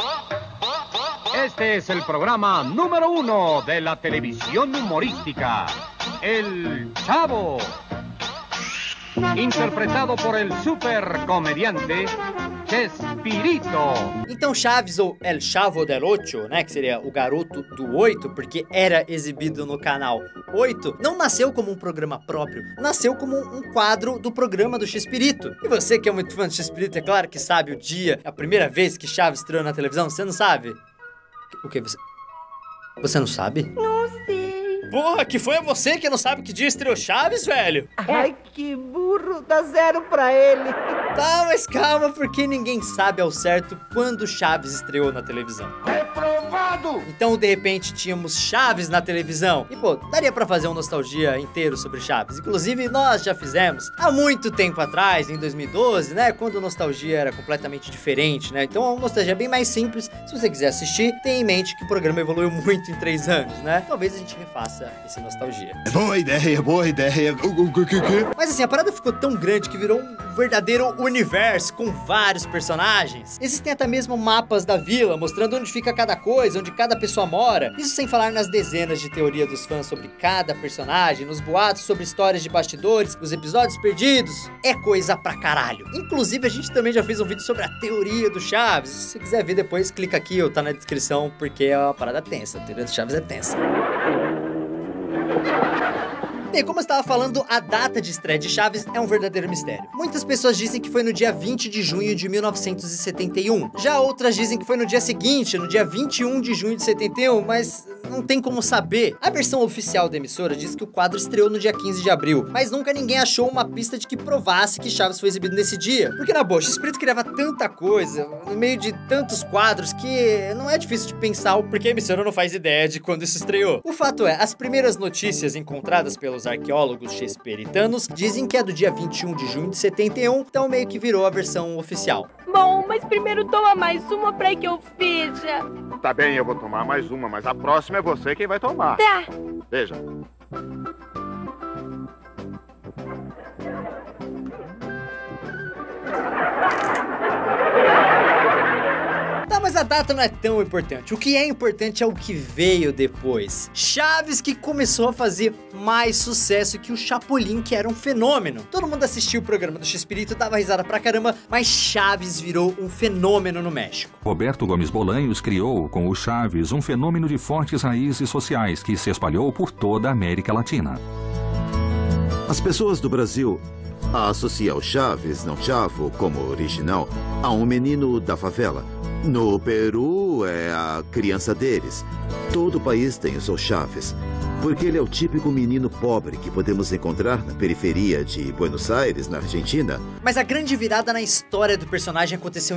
Este es el programa número 1 de la televisión humorística, El Chavo, interpretado por el supercomediante Chespirito. Então Chaves, ou El Chavo del Ocho, né, que seria o garoto do 8, porque era exibido no canal 8, não nasceu como um programa próprio, nasceu como um quadro do programa do Chespirito. E você que é muito fã do Chespirito, é claro que sabe o dia, a primeira vez que Chaves estreou na televisão, você não sabe? O que? Você não sabe? Não sei. Porra, que foi você que não sabe que dia estreou Chaves, velho? Ai, que burro, dá 0 pra ele. Tá, mas calma, porque ninguém sabe ao certo quando Chaves estreou na televisão. Reprovado! Então, de repente, tínhamos Chaves na televisão. E, pô, daria pra fazer um nostalgia inteiro sobre Chaves. Inclusive, nós já fizemos há muito tempo atrás, em 2012, né? Quando a nostalgia era completamente diferente, né? Então, é uma nostalgia bem mais simples. Se você quiser assistir, tenha em mente que o programa evoluiu muito em 3 anos, né? Talvez a gente refaça esse nostalgia. Boa ideia, boa ideia. Mas assim, a parada ficou tão grande que virou um verdadeiro universo com vários personagens. Existem até mesmo mapas da vila, mostrando onde fica cada coisa, onde cada pessoa mora. Isso sem falar nas dezenas de teorias dos fãs sobre cada personagem, nos boatos sobre histórias de bastidores, os episódios perdidos. É coisa pra caralho. Inclusive, a gente também já fez um vídeo sobre a teoria do Chaves. Se você quiser ver depois, clica aqui ou tá na descrição, porque é uma parada tensa. A teoria do Chaves é tensa. Bem, como eu estava falando, a data de estreia de Chaves é um verdadeiro mistério. Muitas pessoas dizem que foi no dia 20 de junho de 1971. Já outras dizem que foi no dia seguinte, no dia 21 de junho de 71, mas não tem como saber. A versão oficial da emissora diz que o quadro estreou no dia 15 de abril, mas nunca ninguém achou uma pista de que provasse que Chaves foi exibido nesse dia. Porque, na boa, o Chespirito criava tanta coisa, no meio de tantos quadros, que não é difícil de pensar o porquê a emissora não faz ideia de quando isso estreou. O fato é, as primeiras notícias encontradas pelos arqueólogos chespiritanos dizem que é do dia 21 de junho de 71, então meio que virou a versão oficial. Bom, mas primeiro toma mais uma pra que eu veja. Tá bem, eu vou tomar mais uma, mas a próxima é você quem vai tomar. Tá. Veja. Tá, mas a data não é tão importante. O que é importante é o que veio depois. Chaves, que começou a fazer mais sucesso que o Chapolin, que era um fenômeno. Todo mundo assistiu o programa do Chespirito, dava risada pra caramba, mas Chaves virou um fenômeno no México. Roberto Gomes Bolanhos criou, com o Chaves, um fenômeno de fortes raízes sociais que se espalhou por toda a América Latina. As pessoas do Brasil associam o Chaves, não Chavo, como original, a um menino da favela. No Peru é a criança deles. Todo o país tem o seu Chaves, porque ele é o típico menino pobre que podemos encontrar na periferia de Buenos Aires, na Argentina. Mas a grande virada na história do personagem aconteceu em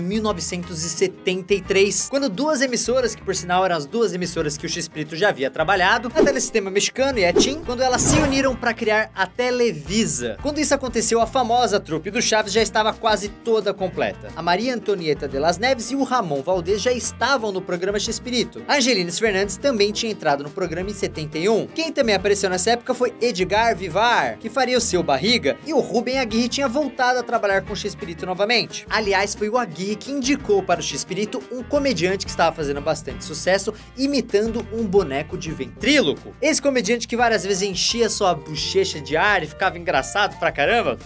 1973, quando duas emissoras, que por sinal eram as duas emissoras que o Chespirito já havia trabalhado, a Telesistema Mexicano e a TIM, quando elas se uniram para criar a Televisa. Quando isso aconteceu, a famosa trupe do Chaves já estava quase toda completa. A Maria Antonieta de las Neves e o Ramon Valdez já estavam no programa Chespirito. A Angelines Fernandes também tinha entrado no programa em 71. Quem também apareceu nessa época foi Edgar Vivar, que faria o Seu Barriga, e o Rubem Aguirre tinha voltado a trabalhar com o Chespirito novamente. Aliás, foi o Aguirre que indicou para o Chespirito um comediante que estava fazendo bastante sucesso, imitando um boneco de ventríloco. Esse comediante que várias vezes enchia sua bochecha de ar e ficava engraçado pra caramba.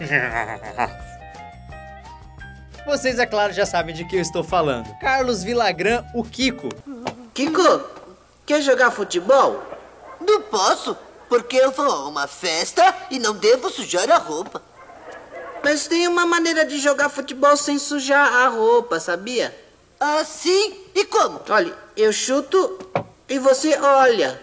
Vocês, é claro, já sabem de que eu estou falando. Carlos Villagrán, o Kiko. Kiko, quer jogar futebol? Não posso, porque eu vou a uma festa e não devo sujar a roupa. Mas tem uma maneira de jogar futebol sem sujar a roupa, sabia? Ah, sim? E como? Olha, eu chuto e você olha.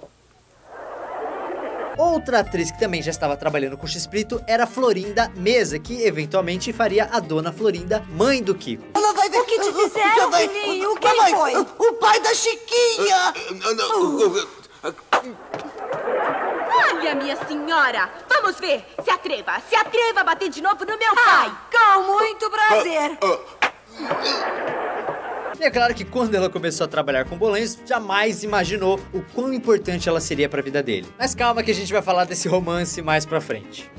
Outra atriz que também já estava trabalhando com o Chespirito era Florinda Mesa, que eventualmente faria a Dona Florinda, mãe do Kiko. Ela vai ver. O que te fizeram, filhinho? O que foi? O pai da Chiquinha! Olha, minha senhora! Vamos ver! Se atreva a bater de novo no meu pai! Com muito prazer! E é claro que quando ela começou a trabalhar com Bolanhos, jamais imaginou o quão importante ela seria para a vida dele. Mas calma que a gente vai falar desse romance mais pra frente.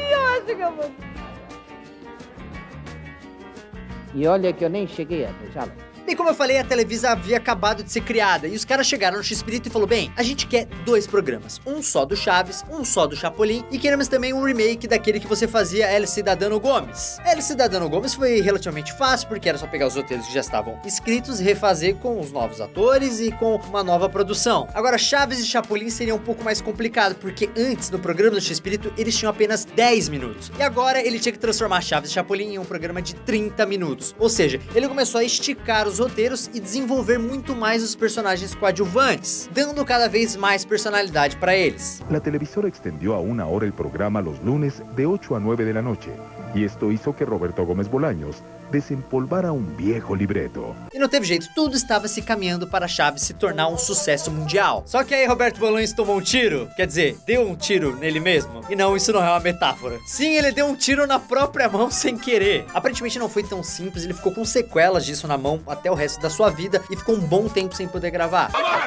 E olha que eu nem cheguei a beijá-la. Bem, como eu falei, a Televisa havia acabado de ser criada e os caras chegaram no Chespirito e falou: bem, a gente quer 2 programas, um só do Chaves, um só do Chapolin, e queremos também um remake daquele que você fazia, El Cidadano Gomes. El Cidadano Gomes foi relativamente fácil, porque era só pegar os roteiros que já estavam escritos e refazer com os novos atores e com uma nova produção. Agora, Chaves e Chapolin seria um pouco mais complicado, porque antes, no programa do Chespirito, eles tinham apenas 10 minutos. E agora ele tinha que transformar Chaves e Chapolin em um programa de 30 minutos. Ou seja, ele começou a esticar os roteiros e desenvolver muito mais os personagens coadjuvantes, dando cada vez mais personalidade para eles. La televisora extendió a 1 hora el programa los lunes de 8 a 9 de la noche, y esto hizo que Roberto Gómez Bolaños desempolvara um viejo libreto. E não teve jeito, tudo estava se caminhando para Chaves se tornar um sucesso mundial. Só que aí Roberto Bolaños tomou um tiro, quer dizer, deu um tiro nele mesmo. E não, isso não é uma metáfora. Sim, ele deu um tiro na própria mão sem querer. Aparentemente não foi tão simples, ele ficou com sequelas disso na mão até o resto da sua vida e ficou um bom tempo sem poder gravar.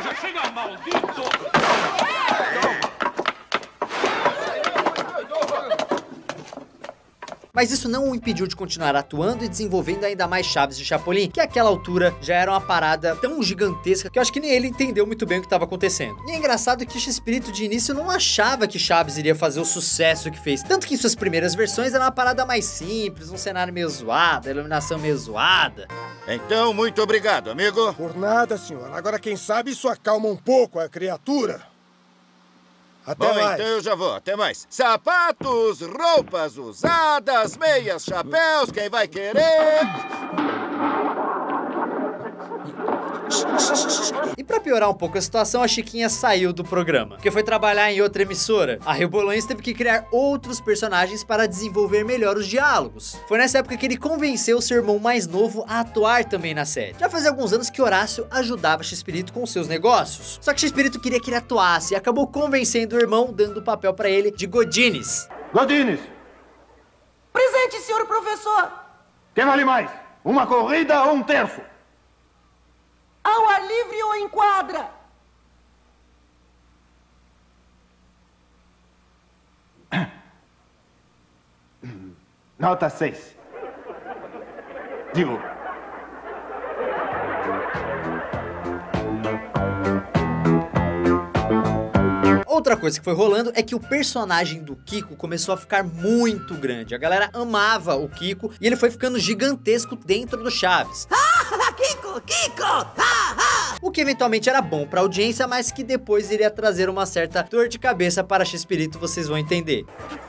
Mas isso não o impediu de continuar atuando e desenvolvendo ainda mais Chaves e Chapolin, que àquela altura já era uma parada tão gigantesca que eu acho que nem ele entendeu muito bem o que estava acontecendo. E é engraçado que o Chespirito de início não achava que Chaves iria fazer o sucesso que fez. Tanto que em suas primeiras versões era uma parada mais simples, um cenário meio zoado, a iluminação meio zoada. Então, muito obrigado, amigo. Por nada, senhor. Agora, quem sabe isso acalma um pouco a criatura. Até mais. Então eu já vou. Até mais. Sapatos, roupas usadas, meias, chapéus, quem vai querer? E pra piorar um pouco a situação, a Chiquinha saiu do programa, porque foi trabalhar em outra emissora. A Rio Bolaños teve que criar outros personagens para desenvolver melhor os diálogos. Foi nessa época que ele convenceu seu irmão mais novo a atuar também na série. Já fazia alguns anos que Horácio ajudava Chespirito com seus negócios. Só que Chespirito queria que ele atuasse e acabou convencendo o irmão, dando o papel pra ele de Godines. Godines! Presente, senhor professor! Quem vale mais? Uma corrida ou um terço? Ao ar livre ou em quadra? Nota 6. Digo. Outra coisa que foi rolando é que o personagem do Kiko começou a ficar muito grande. A galera amava o Kiko e ele foi ficando gigantesco dentro do Chaves. Kiko, Kiko! O que eventualmente era bom pra audiência, mas que depois iria trazer uma certa dor de cabeça para Chespirito, vocês vão entender.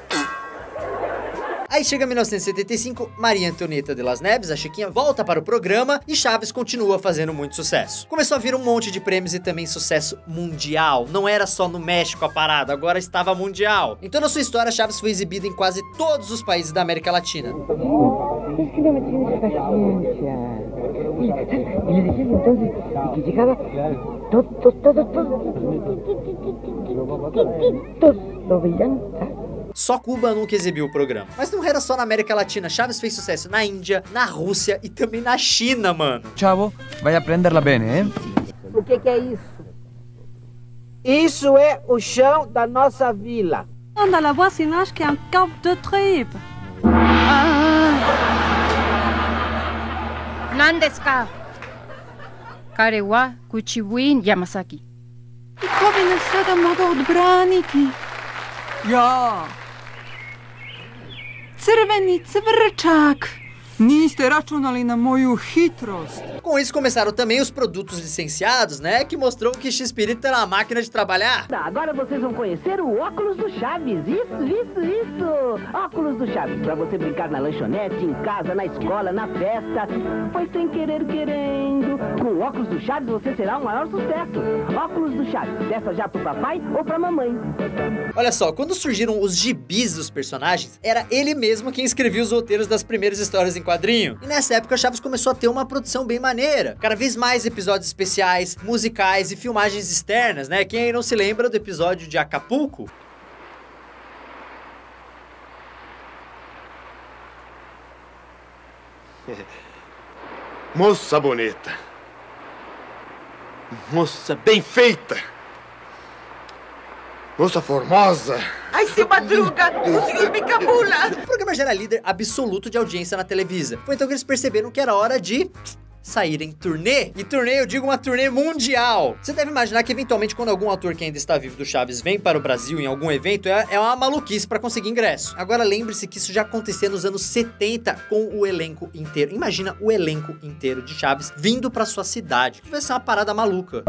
Aí chega 1975, Maria Antonieta de las Neves, a Chiquinha, volta para o programa e Chaves continua fazendo muito sucesso. Começou a vir um monte de prêmios e também sucesso mundial. Não era só no México a parada, agora estava mundial. Em toda a sua história, Chaves foi exibido em quase todos os países da América Latina. Só Cuba nunca exibiu o programa. Mas não era só na América Latina. Chaves fez sucesso na Índia, na Rússia e também na China, mano. Chavo, vai aprenderla bem, hein? O que é isso? Isso é o chão da nossa vila. Dans la voisinage qui est un camp de tribe. Nandeska. Karewa, Kuchiwin, Yamasaki. Kovine sada modo odbraniti. Ja. Crveni cvrčak. Niste računali na moju hitrost. Com isso começaram também os produtos licenciados, né? Que mostrou que Chespirito era uma máquina de trabalhar. Agora vocês vão conhecer o óculos do Chaves. Isso. Óculos do Chaves. Pra você brincar na lanchonete, em casa, na escola, na festa. Foi sem querer querendo. Com o óculos do Chaves você será o maior sucesso. Óculos do Chaves. Peça já pro papai ou pra mamãe. Olha só, quando surgiram os gibis dos personagens, era ele mesmo quem escrevia os roteiros das primeiras histórias em quadrinho. E nessa época, Chaves começou a ter uma produção bem maneira. Cada vez mais episódios especiais, musicais e filmagens externas, né? Quem aí não se lembra do episódio de Acapulco? Moça bonita. Moça bem feita. Moça formosa. Ai, seu Madruga, o senhor me cabula. O programa já era líder absoluto de audiência na Televisa. Foi então que eles perceberam que era hora de sair em turnê. E turnê, eu digo uma turnê mundial. Você deve imaginar que eventualmente quando algum ator que ainda está vivo do Chaves vem para o Brasil em algum evento, é uma maluquice para conseguir ingresso. Agora lembre-se que isso já acontecia nos anos 70 com o elenco inteiro. Imagina o elenco inteiro de Chaves vindo para sua cidade. Vai ser uma parada maluca.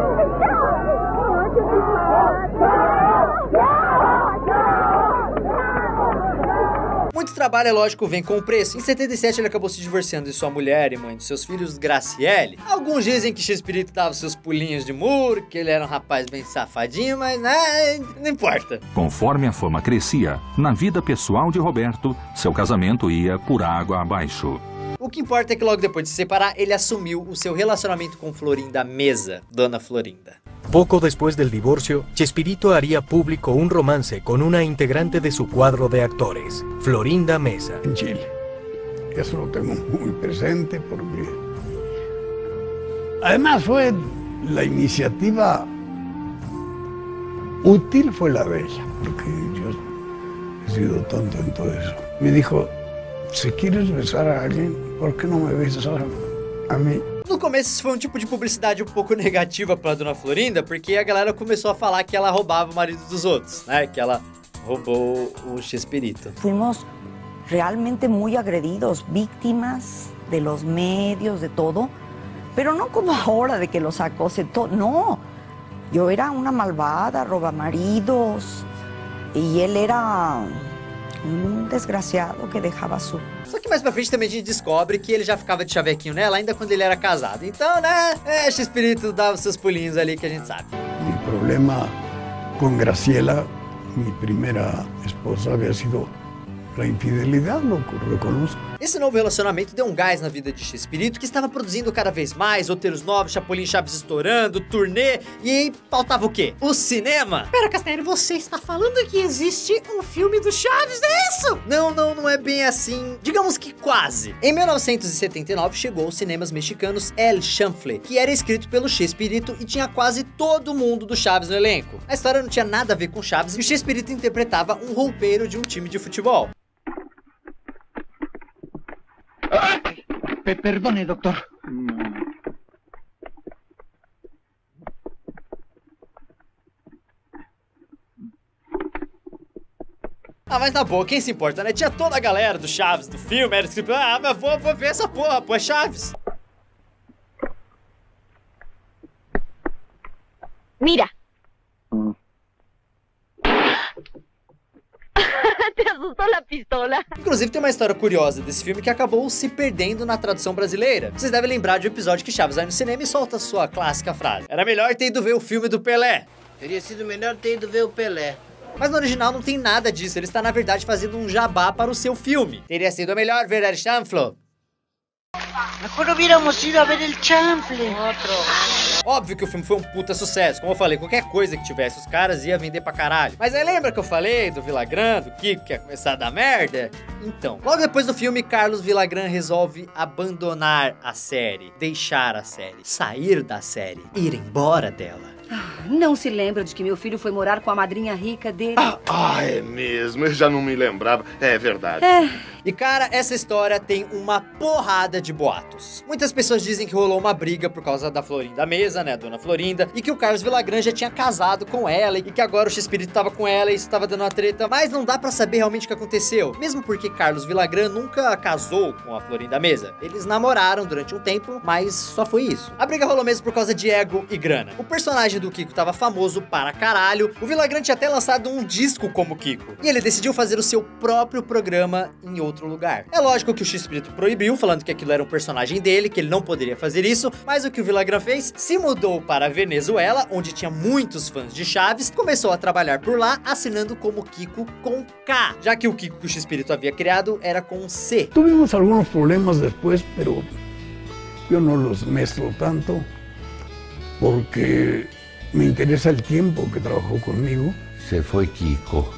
Muito trabalho, é lógico, vem com o preço. Em 77 ele acabou se divorciando de sua mulher e mãe de seus filhos, Graciele. Alguns dizem que Chespirito dava seus pulinhos de muro, que ele era um rapaz bem safadinho, mas né, não importa. Conforme a fama crescia, na vida pessoal de Roberto, seu casamento ia por água abaixo. O que importa é que logo depois de se separar, ele assumiu o seu relacionamento com Florinda Mesa, Dona Florinda. Poco después del divorcio, Chespirito haría público un romance con una integrante de su cuadro de actores, Florinda Mesa. En Chile. Eso lo tengo muy presente porque... Además fue la iniciativa útil fue la de ella, porque yo he sido tonto en todo eso. Me dijo, si quieres besar a alguien, ¿por qué no me besas a mí? No começo isso foi um tipo de publicidade um pouco negativa pra Dona Florinda, porque a galera começou a falar que ela roubava o marido dos outros, né? Que ela roubou o Chespirito. Fuimos realmente muy agredidos, víctimas de los medios, de todo, pero no como ahora de que los acose todo, no. Yo era una malvada, robamaridos, y él era um desgraciado que deixava su... Só que mais pra frente também a gente descobre que ele já ficava de chavequinho nela ainda quando ele era casado. Então, né, Chespirito dava seus pulinhos ali que a gente sabe. Mi problema con Graciela, mi primera esposa, había sido la infidelidad, lo reconozco. Esse novo relacionamento deu um gás na vida de Chespirito, que estava produzindo cada vez mais, roteiros novos, Chapolin Chaves estourando, turnê, e aí faltava o quê? O cinema? Pera, Castanheira, você está falando que existe um filme do Chaves, é isso? Não é bem assim, digamos que quase. Em 1979 chegou aos cinemas mexicanos El Chanfle, que era escrito pelo Chespirito e tinha quase todo mundo do Chaves no elenco. A história não tinha nada a ver com Chaves e o Chespirito interpretava um roupeiro de um time de futebol. Perdone, doctor. Ah, mas na boa, quem se importa, né? Tinha toda a galera do Chaves, do filme, era tipo, mas vou ver essa porra, pô, é Chaves. Mira. Te assustou a pistola? Inclusive, tem uma história curiosa desse filme que acabou se perdendo na tradução brasileira. Vocês devem lembrar de um episódio que Chaves vai no cinema e solta a sua clássica frase: era melhor ter ido ver o filme do Pelé. Teria sido melhor ter ido ver o Pelé. Mas no original não tem nada disso, ele está na verdade fazendo um jabá para o seu filme. Teria sido melhor ver El Chanfle. Mejor hubiéramos ido a ver El Chanfle. Óbvio que o filme foi um puta sucesso. Como eu falei, qualquer coisa que tivesse os caras ia vender pra caralho. Mas aí lembra que eu falei do Villagrán, do Kiko que ia começar a dar merda? Então, logo depois do filme, Carlos Villagrán resolve abandonar a série, deixar a série, sair da série, ir embora dela. Não se lembra de que meu filho foi morar com a madrinha rica dele? É mesmo, eu já não me lembrava. É verdade. E cara, essa história tem uma porrada de boatos. Muitas pessoas dizem que rolou uma briga por causa da Florinda Mesa, né, a dona Florinda, e que o Carlos Villagrán já tinha casado com ela, e que agora o X-Espírito tava com ela e isso tava dando uma treta, mas não dá pra saber realmente o que aconteceu. Mesmo porque Carlos Villagrán nunca casou com a Florinda Mesa. Eles namoraram durante um tempo, mas só foi isso. A briga rolou mesmo por causa de ego e grana. O personagem do Kiko tava famoso para caralho, o Villagrán tinha até lançado um disco como Kiko, e ele decidiu fazer o seu próprio programa em outro lugar. É lógico que o X-Espírito proibiu, falando que aquilo era um personagem dele, que ele não poderia fazer isso, mas o que o Villagrán fez? Se mudou para a Venezuela, onde tinha muitos fãs de Chaves, começou a trabalhar por lá, assinando como Kiko com K, já que o Kiko que o X-Espírito havia criado era com C. Tuvimos algunos problemas después, pero yo no los mezclo tanto, porque me interesa el tiempo que trabajó conmigo. Se fue Kiko.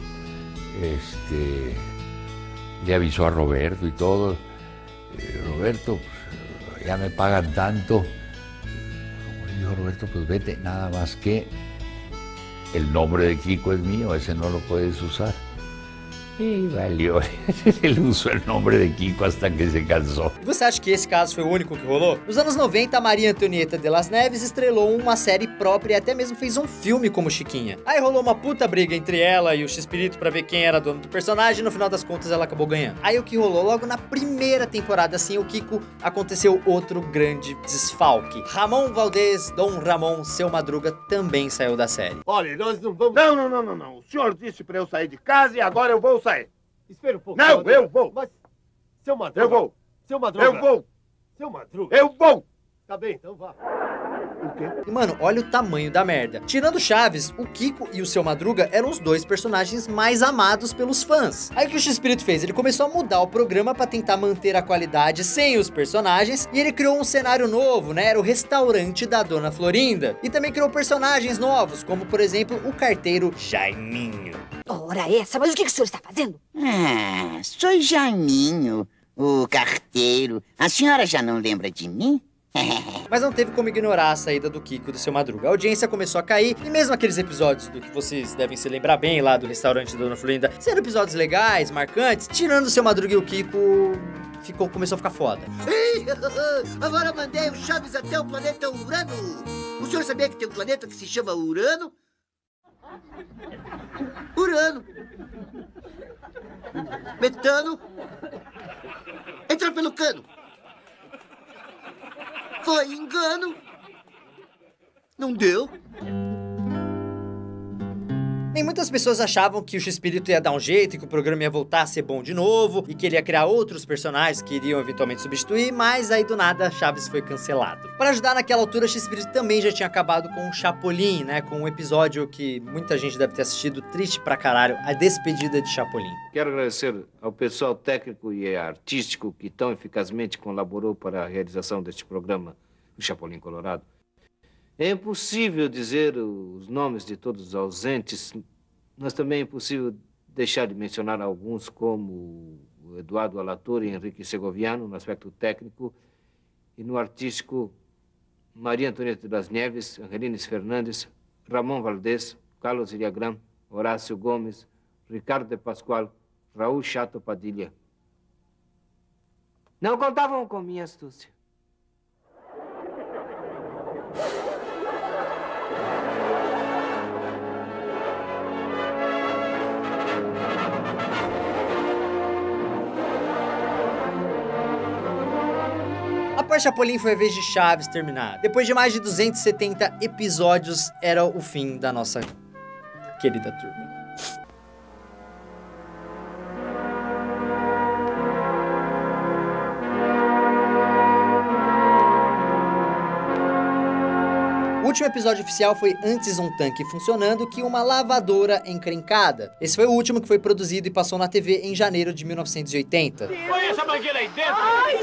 Le avisó a Roberto y todo. Roberto, pues, ya me pagan tanto. Como le dijo Roberto, pues vete, nada más que el nombre de Kiko es mío, ese no lo puedes usar. E valeu, ele usou o nome de Kiko hasta que se cansou. E você acha que esse caso foi o único que rolou? Nos anos 90, a Maria Antonieta de las Neves estrelou uma série própria e até mesmo fez um filme como Chiquinha. Aí rolou uma puta briga entre ela e o X-Espírito pra ver quem era dono do personagem e no final das contas ela acabou ganhando. Aí o que rolou logo na primeira temporada, assim, o Kiko, aconteceu outro grande desfalque. Ramon Valdez, Dom Ramon, Seu Madruga, também saiu da série. Olha, nós não vamos... Não. O senhor disse pra eu sair de casa e agora eu vou sair. Espera um pouco. Não, eu vou. Mas, seu Madruga. Eu vou. Seu Madruga. Eu vou. Seu Madruga. Eu vou. Tá bem, então vá. O quê? E mano, olha o tamanho da merda. Tirando Chaves, o Kiko e o Seu Madruga eram os dois personagens mais amados pelos fãs. Aí o que o X-Espírito fez? Ele começou a mudar o programa pra tentar manter a qualidade sem os personagens, e ele criou um cenário novo, né? Era o restaurante da Dona Florinda. E também criou personagens novos, como por exemplo, o carteiro Jaiminho. Ora essa, mas o que o senhor está fazendo? Sou Jaiminho, o carteiro. A senhora já não lembra de mim? Mas não teve como ignorar a saída do Kiko e do Seu Madruga. A audiência começou a cair, e mesmo aqueles episódios do que vocês devem se lembrar bem lá do restaurante da Dona Florinda, sendo episódios legais, marcantes, tirando o Seu Madruga e o Kiko, começou a ficar foda. Agora mandei o Chaves até o planeta Urano. O senhor sabia que tem um planeta que se chama Urano? Urano. Metano. Entra pelo cano. Foi engano. Não deu. Nem muitas pessoas achavam que o X-Espírito ia dar um jeito e que o programa ia voltar a ser bom de novo e que ele ia criar outros personagens que iriam eventualmente substituir, mas aí do nada Chaves foi cancelado. Para ajudar, naquela altura, o X-Espírito também já tinha acabado com o Chapolin, né? Com um episódio que muita gente deve ter assistido, triste pra caralho, a despedida de Chapolin. Quero agradecer ao pessoal técnico e artístico que tão eficazmente colaborou para a realização deste programa, o Chapolin Colorado. É impossível dizer os nomes de todos os ausentes, mas também é impossível deixar de mencionar alguns como o Eduardo Alatorre e Henrique Segoviano, no aspecto técnico, e no artístico, Maria Antonieta das Neves, Angelines Fernandes, Ramon Valdez, Carlos Villagrán, Horácio Gomes, Ricardo de Pascoal, Raul Chato Padilha. Não contavam com minha astúcia. Após Chapolin, foi a vez de Chaves terminar. Depois de mais de 270 episódios, era o fim da nossa querida turma. O último episódio oficial foi Antes um tanque funcionando que uma lavadora encrencada. Esse foi o último que foi produzido e passou na TV em janeiro de 1980. Põe essa mangueira aí dentro! Ai,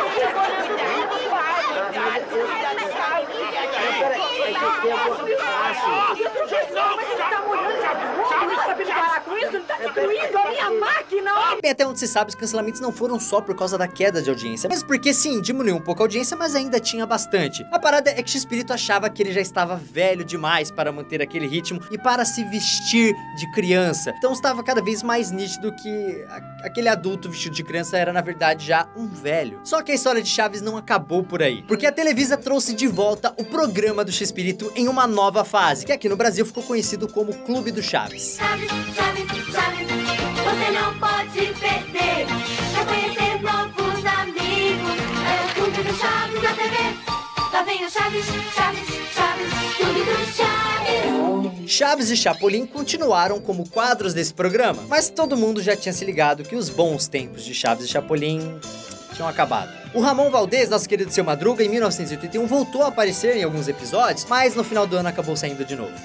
Bem, até onde se sabe, os cancelamentos não foram só por causa da queda de audiência, mas porque sim, diminuiu um pouco a audiência, mas ainda tinha bastante. A parada é que Chespirito achava que ele já estava velho demais para manter aquele ritmo e para se vestir de criança. Então estava cada vez mais nítido que aquele adulto vestido de criança era na verdade já um velho. Só que a história de Chaves não acabou por aí, porque a Televisa trouxe de volta o programa do Chespirito em uma nova fase, que aqui no Brasil ficou conhecido como Clube do Chaves. Chaves, Chaves, Chaves, você não pode perder. Vai conhecer novos amigos. É o Clube do Chaves na TV. Lá vem o Chaves, Chaves, Chaves, Clube do Chaves. Chaves e Chapolin continuaram como quadros desse programa, mas todo mundo já tinha se ligado que os bons tempos de Chaves e Chapolin tinham acabado. O Ramon Valdez, nosso querido Seu Madruga, em 1981 voltou a aparecer em alguns episódios, mas no final do ano acabou saindo de novo.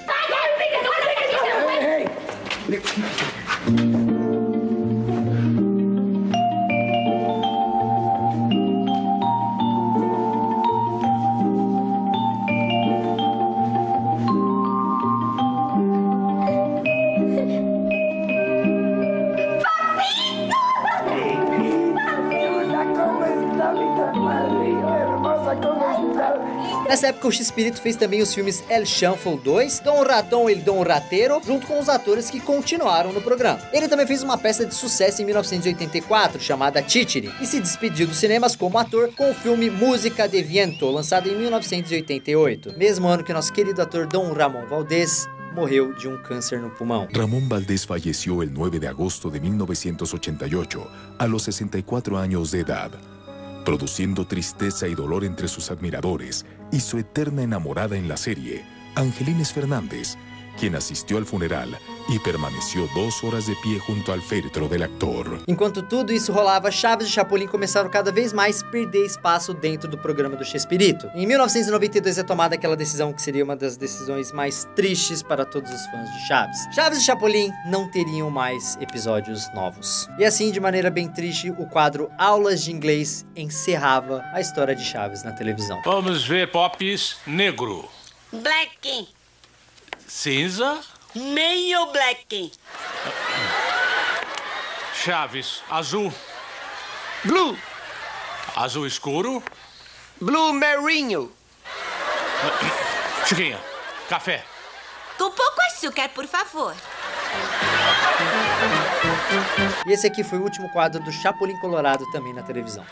Nessa época, o Chespirito fez também os filmes El Shuffle 2, Don Ratón e Don Ratero, junto com os atores que continuaram no programa. Ele também fez uma peça de sucesso em 1984, chamada Chichiri, e se despediu dos cinemas como ator com o filme Música de Viento, lançado em 1988, mesmo ano que nosso querido ator Dom Ramón Valdez morreu de um câncer no pulmão. Ramón Valdés falleció el 9 de agosto de 1988, a los 64 años de edad, produciendo tristeza y dolor entre sus admiradores y su eterna enamorada en la serie, Angelines Fernández, quien asistió al funeral e permaneceu 2 horas de pie junto ao féretro del actor. Enquanto tudo isso rolava, Chaves e Chapolin começaram cada vez mais a perder espaço dentro do programa do Chespirito. Em 1992 é tomada aquela decisão que seria uma das decisões mais tristes para todos os fãs de Chaves. Chaves e Chapolin não teriam mais episódios novos. E assim, de maneira bem triste, o quadro Aulas de Inglês encerrava a história de Chaves na televisão. Vamos ver Pops negro. Black. Cinza. Meio black. Chaves, azul. Blue. Azul escuro. Blue marinho. Chiquinha, café. Com pouco açúcar, por favor. E esse aqui foi o último quadro do Chapolin Colorado também na televisão.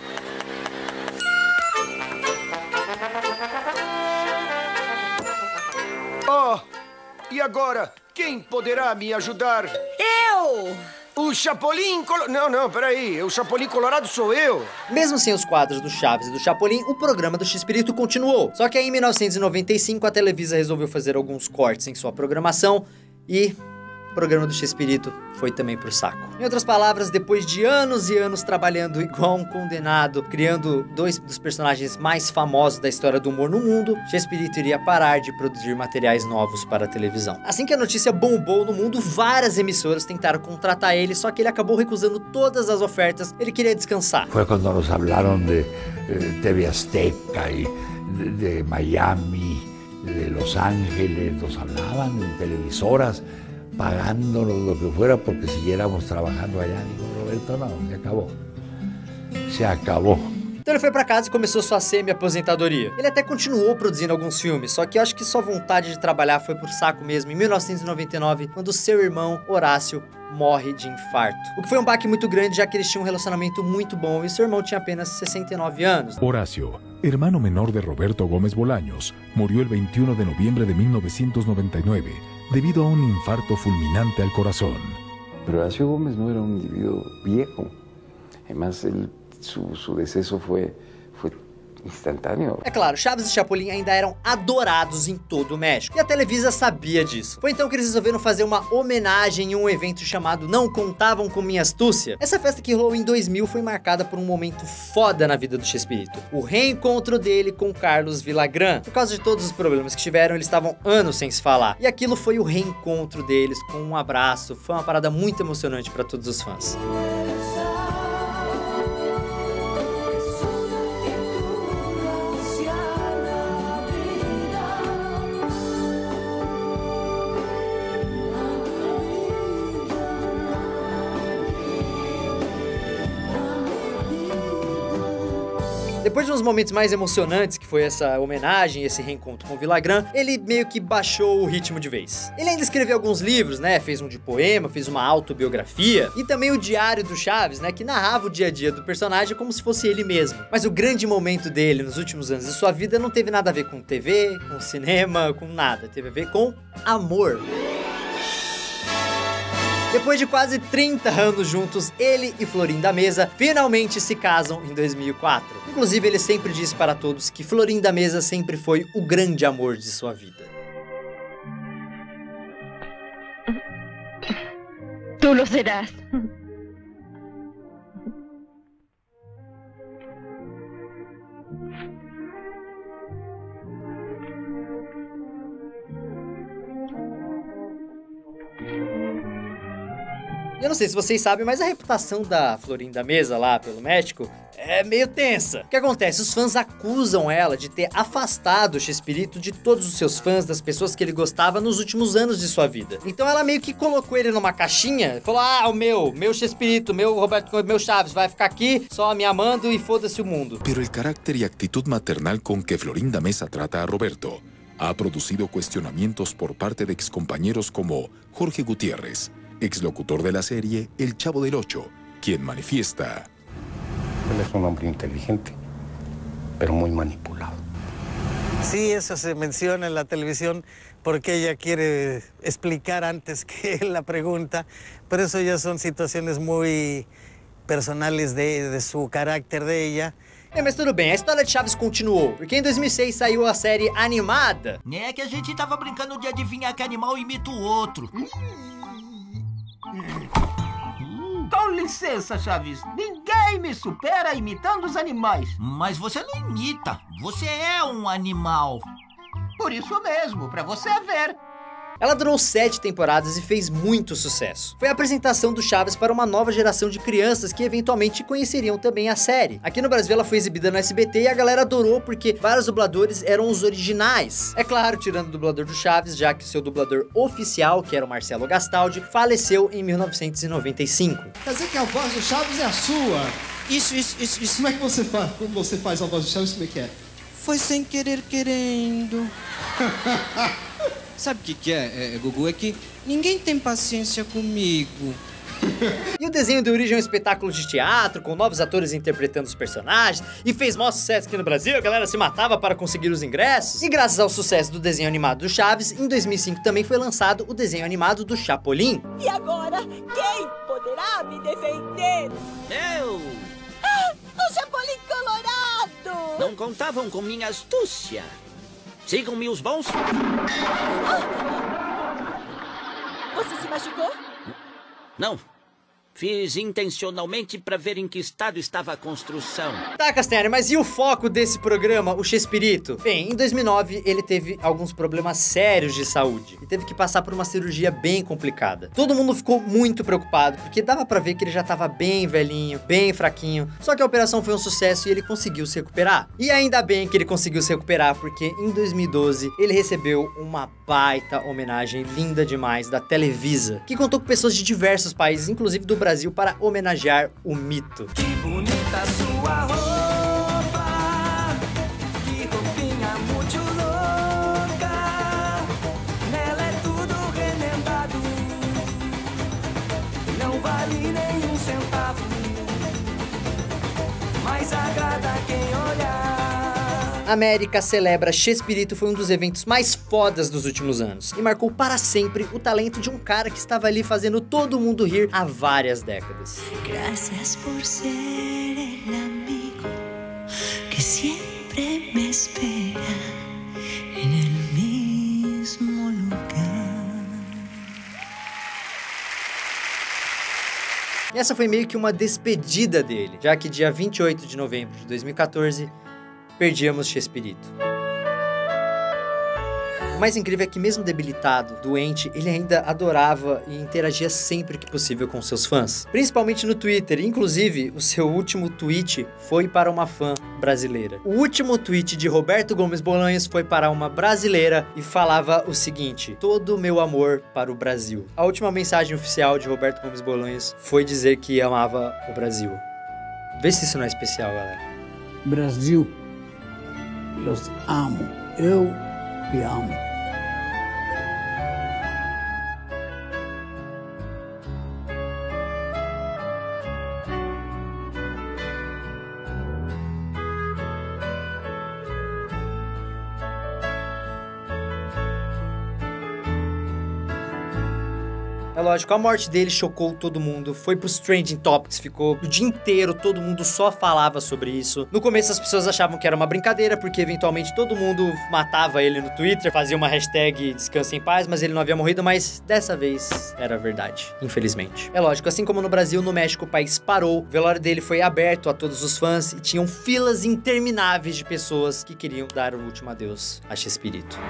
Oh, e agora? Quem poderá me ajudar? Eu! O Chapolin Colorado... Não, peraí. O Chapolin Colorado sou eu. Mesmo sem os quadros do Chaves e do Chapolin, o programa do Chespirito continuou. Só que aí, em 1995, a Televisa resolveu fazer alguns cortes em sua programação e o programa do Chespirito foi também pro saco. Em outras palavras, depois de anos e anos trabalhando igual um condenado, criando 2 dos personagens mais famosos da história do humor no mundo, Chespirito iria parar de produzir materiais novos para a televisão. Assim que a notícia bombou no mundo, várias emissoras tentaram contratar ele, só que ele acabou recusando todas as ofertas. Ele queria descansar. Foi quando nos hablaron de TV Azteca y de Miami, de Los Ángeles, nos hablaban de televisoras pagándonos lo que fuera porque siguiéramos trabajando allá. Digo, Roberto, não, se acabou. Se acabou. Então ele foi pra casa e começou sua semi-aposentadoria. Ele até continuou produzindo alguns filmes, só que eu acho que sua vontade de trabalhar foi pro saco mesmo em 1999, quando seu irmão, Horácio, morre de infarto. O que foi um baque muito grande, já que eles tinham um relacionamento muito bom e seu irmão tinha apenas 69 anos. Horacio, hermano menor de Roberto Gómez Bolaños, murió el 21 de noviembre de 1999 debido a un infarto fulminante al corazón. Pero Horacio Gómez no era un individuo viejo. Además, su deceso fue instantáneo. É claro, Chaves e Chapolin ainda eram adorados em todo o México, e a Televisa sabia disso. Foi então que eles resolveram fazer uma homenagem em um evento chamado Não Contavam com Minha Astúcia. Essa festa que rolou em 2000 foi marcada por um momento foda na vida do Chespirito: o reencontro dele com Carlos Villagrán. Por causa de todos os problemas que tiveram, eles estavam anos sem se falar, e aquilo foi o reencontro deles com um abraço. Foi uma parada muito emocionante para todos os fãs. Depois de uns momentos mais emocionantes, que foi essa homenagem, esse reencontro com o Villagrán, ele meio que baixou o ritmo de vez. Ele ainda escreveu alguns livros, né? Fez um de poema, fez uma autobiografia, e também o Diário do Chaves, né? Que narrava o dia a dia do personagem como se fosse ele mesmo. Mas o grande momento dele nos últimos anos de sua vida não teve nada a ver com TV, com cinema, com nada. Teve a ver com amor. Depois de quase 30 anos juntos, ele e Florinda Meza finalmente se casam em 2004. Inclusive, ele sempre disse para todos que Florinda Meza sempre foi o grande amor de sua vida. Tu lo serás. Eu não sei se vocês sabem, mas a reputação da Florinda Meza lá pelo México é meio tensa. O que acontece? Os fãs acusam ela de ter afastado o Chespirito de todos os seus fãs, das pessoas que ele gostava nos últimos anos de sua vida. Então ela meio que colocou ele numa caixinha e falou: ah, o meu Chespirito, meu Roberto, meu Chaves vai ficar aqui só me amando e foda-se o mundo. Pero el carácter y actitud maternal con que Florinda Meza trata a Roberto ha producido cuestionamientos por parte de excompañeros como Jorge Gutiérrez, exlocutor de la serie El Chavo del Ocho, quien manifiesta: Él es un hombre inteligente, pero muy manipulado. Sí, eso se menciona en la televisión porque ella quiere explicar antes que la pregunta, pero eso ya son situaciones muy personales de su carácter de ella. Mas tudo bem, a história de Chaves continuou, porque em 2006 saiu a série animada. É que a gente tava brincando de adivinhar que animal imita o outro. Com licença, Chaves. Ninguém me supera imitando os animais. Mas você não imita. Você é um animal. Por isso mesmo, pra você ver. Ela durou 7 temporadas e fez muito sucesso. Foi a apresentação do Chaves para uma nova geração de crianças que eventualmente conheceriam também a série. Aqui no Brasil ela foi exibida no SBT e a galera adorou porque vários dubladores eram os originais. É claro, tirando o dublador do Chaves, já que seu dublador oficial, que era o Marcelo Gastaldi, faleceu em 1995. Quer dizer que a voz do Chaves é a sua? Isso. Como é que você faz? Quando você faz a voz do Chaves, como é que é? Foi sem querer querendo. Sabe o que é, Gugu? É que ninguém tem paciência comigo. E o desenho de origem é um espetáculo de teatro, com novos atores interpretando os personagens, e fez maior sucesso aqui no Brasil, a galera se matava para conseguir os ingressos. E graças ao sucesso do desenho animado do Chaves, em 2005 também foi lançado o desenho animado do Chapolin. E agora, quem poderá me defender? Eu! Ah, o Chapolin Colorado! Não contavam com minha astúcia. Sigam-me os bons. Você se machucou? Não. Fiz intencionalmente para ver em que estado estava a construção. Tá, Castanhari, mas e o foco desse programa, o Chespirito? Bem, em 2009 ele teve alguns problemas sérios de saúde e teve que passar por uma cirurgia bem complicada. Todo mundo ficou muito preocupado, porque dava pra ver que ele já tava bem velhinho, bem fraquinho. Só que a operação foi um sucesso e ele conseguiu se recuperar. E ainda bem que ele conseguiu se recuperar, porque em 2012 ele recebeu uma baita homenagem linda demais da Televisa, que contou com pessoas de diversos países, inclusive do Brasil, para homenagear o mito. Que bonita sua roupa, que roupinha muito louca, nela é tudo remendado, não vale nenhum centavo, mas agrada quem olhar. América Celebra Chespirito foi um dos eventos mais fodas dos últimos anos e marcou para sempre o talento de um cara que estava ali fazendo todo mundo rir há várias décadas. Gracias por ser el amigo que siempre E essa foi meio que uma despedida dele, já que dia 28 de novembro de 2014, perdíamos Chespirito. O mais incrível é que mesmo debilitado, doente, ele ainda adorava e interagia sempre que possível com seus fãs. Principalmente no Twitter, inclusive o seu último tweet foi para uma fã brasileira. O último tweet de Roberto Gomes Bolanhos foi para uma brasileira e falava o seguinte: todo o meu amor para o Brasil. A última mensagem oficial de Roberto Gomes Bolanhos foi dizer que amava o Brasil. Vê se isso não é especial, galera. Brasil, los amo. Eu te amo. É lógico, a morte dele chocou todo mundo, foi pros Trending Topics, ficou o dia inteiro, todo mundo só falava sobre isso. No começo as pessoas achavam que era uma brincadeira, porque eventualmente todo mundo matava ele no Twitter, fazia uma hashtag Descanse em Paz, mas ele não havia morrido, mas dessa vez era verdade, infelizmente. É lógico, assim como no Brasil, no México o país parou, o velório dele foi aberto a todos os fãs e tinham filas intermináveis de pessoas que queriam dar o último adeus a Chespirito.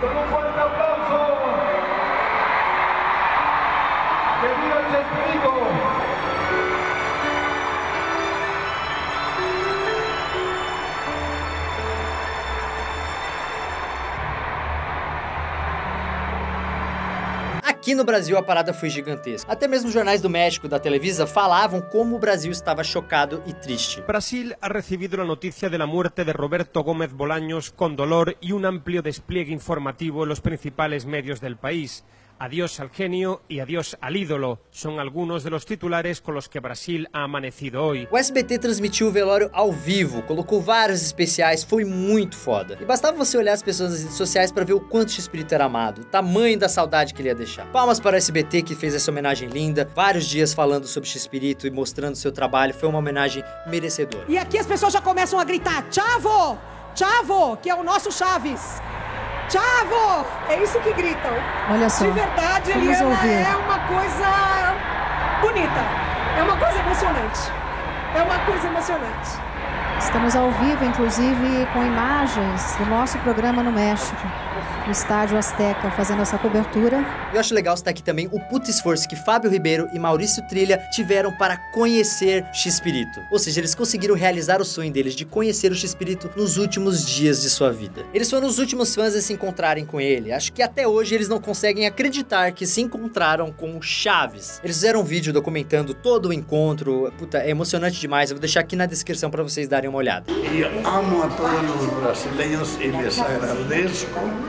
Aqui no Brasil a parada foi gigantesca. Até mesmo os jornais do México, da Televisa, falavam como o Brasil estava chocado e triste. Brasil ha recibido a noticia de la muerte de Roberto Gómez Bolaños con dolor y un amplio despliegue informativo en los principales medios del país. Adiós al genio y adiós al ídolo son algunos de los titulares con los que Brasil ha amanecido hoy. O SBT transmitiu o velório ao vivo, colocou vários especiais, foi muito foda. E bastava você olhar as pessoas nas redes sociais para ver o quanto Chespirito era amado, o tamanho da saudade que ele ia deixar. Palmas para o SBT que fez essa homenagem linda, vários dias falando sobre Chespirito e mostrando seu trabalho, foi uma homenagem merecedora. E aqui as pessoas já começam a gritar: Chavo! Chavo! Que é o nosso Chaves! Chavo! É isso que gritam. Olha só. De verdade, ele é uma coisa bonita. É uma coisa emocionante. É uma coisa emocionante. Estamos ao vivo, inclusive, com imagens do nosso programa no México, no Estádio Azteca, fazendo essa cobertura. Eu acho legal citar aqui também o puto esforço que Fábio Ribeiro e Maurício Trilha tiveram para conhecer Chespirito. Ou seja, eles conseguiram realizar o sonho deles de conhecer o Chespirito nos últimos dias de sua vida. Eles foram os últimos fãs a se encontrarem com ele. Acho que até hoje eles não conseguem acreditar que se encontraram com o Chaves. Eles fizeram um vídeo documentando todo o encontro. Puta, é emocionante demais. Eu vou deixar aqui na descrição para vocês darem uma olhada. Eu amo a todos os brasileiros e les agradeço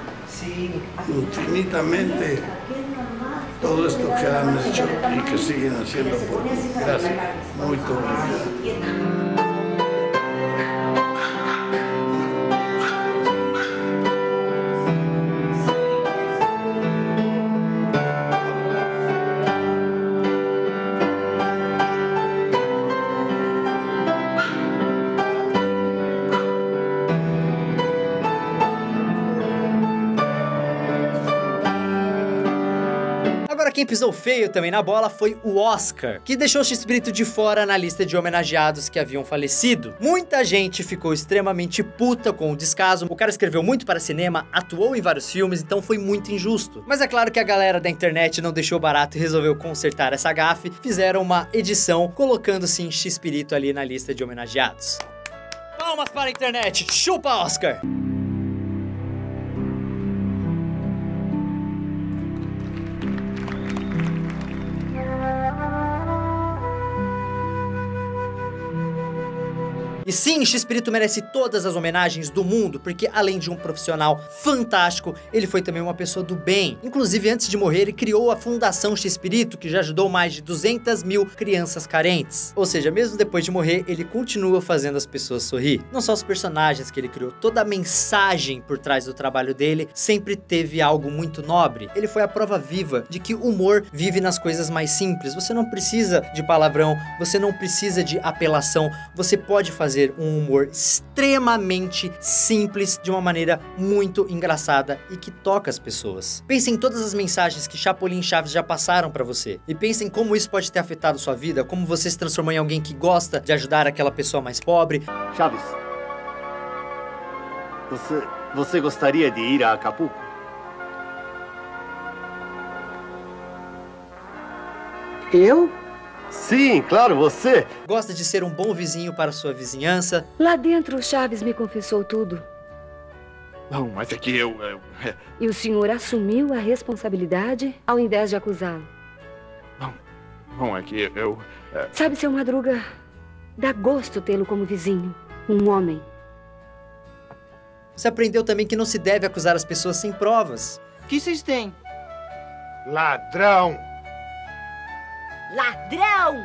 infinitamente todo esto que han hecho y que siguen haciendo por mí. Gracias. Muito obrigado. Quem pisou feio também na bola foi o Oscar, que deixou o Chespirito de fora na lista de homenageados que haviam falecido. Muita gente ficou extremamente puta com o descaso. O cara escreveu muito para cinema, atuou em vários filmes, então foi muito injusto. Mas é claro que a galera da internet não deixou barato e resolveu consertar essa gafe. Fizeram uma edição colocando sim Chespirito ali na lista de homenageados. Palmas para a internet, chupa Oscar! E sim, Chespirito merece todas as homenagens do mundo, porque além de um profissional fantástico, ele foi também uma pessoa do bem. Inclusive, antes de morrer, ele criou a Fundação Chespirito, que já ajudou mais de 200 mil crianças carentes. Ou seja, mesmo depois de morrer, ele continua fazendo as pessoas sorrir. Não só os personagens que ele criou, toda a mensagem por trás do trabalho dele sempre teve algo muito nobre. Ele foi a prova viva de que o humor vive nas coisas mais simples. Você não precisa de palavrão, você não precisa de apelação, você pode fazer fazer um humor extremamente simples, de uma maneira muito engraçada e que toca as pessoas. Pense em todas as mensagens que Chapolin e Chaves já passaram pra você. E pense em como isso pode ter afetado sua vida, como você se transformou em alguém que gosta de ajudar aquela pessoa mais pobre. Chaves, você gostaria de ir a Acapulco? Eu? Sim, claro, você. Gosta de ser um bom vizinho para sua vizinhança. Lá dentro, o Chaves me confessou tudo. Não, mas é que eu... E o senhor assumiu a responsabilidade ao invés de acusá-lo. Bom, é que eu... Sabe, seu Madruga, dá gosto tê-lo como vizinho. Um homem. Você aprendeu também que não se deve acusar as pessoas sem provas. O que vocês têm? Ladrão! Ladrão!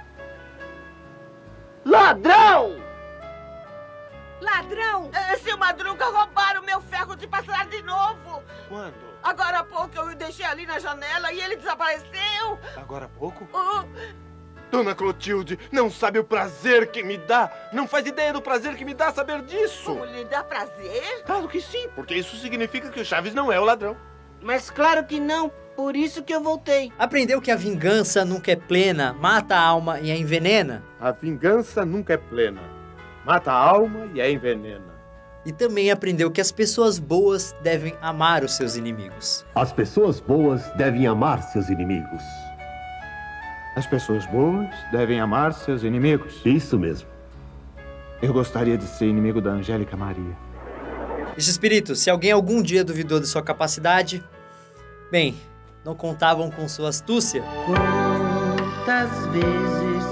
Ladrão! Ladrão! Seu Madruga roubaram meu ferro de passar de novo! Quando? Agora há pouco eu o deixei ali na janela e ele desapareceu! Agora há pouco? Dona Clotilde, não sabe o prazer que me dá! Não faz ideia do prazer que me dá saber disso! Como lhe dá prazer? Claro que sim, porque isso significa que o Chaves não é o ladrão. Mas claro que não, por isso que eu voltei. Aprendeu que a vingança nunca é plena, mata a alma e a envenena. A vingança nunca é plena, mata a alma e a envenena. E também aprendeu que as pessoas boas devem amar os seus inimigos. As pessoas boas devem amar seus inimigos. As pessoas boas devem amar seus inimigos. Isso mesmo. Eu gostaria de ser inimigo da Angélica Maria. Espírito, se alguém algum dia duvidou de sua capacidade, bem, não contavam com sua astúcia. Quantas vezes,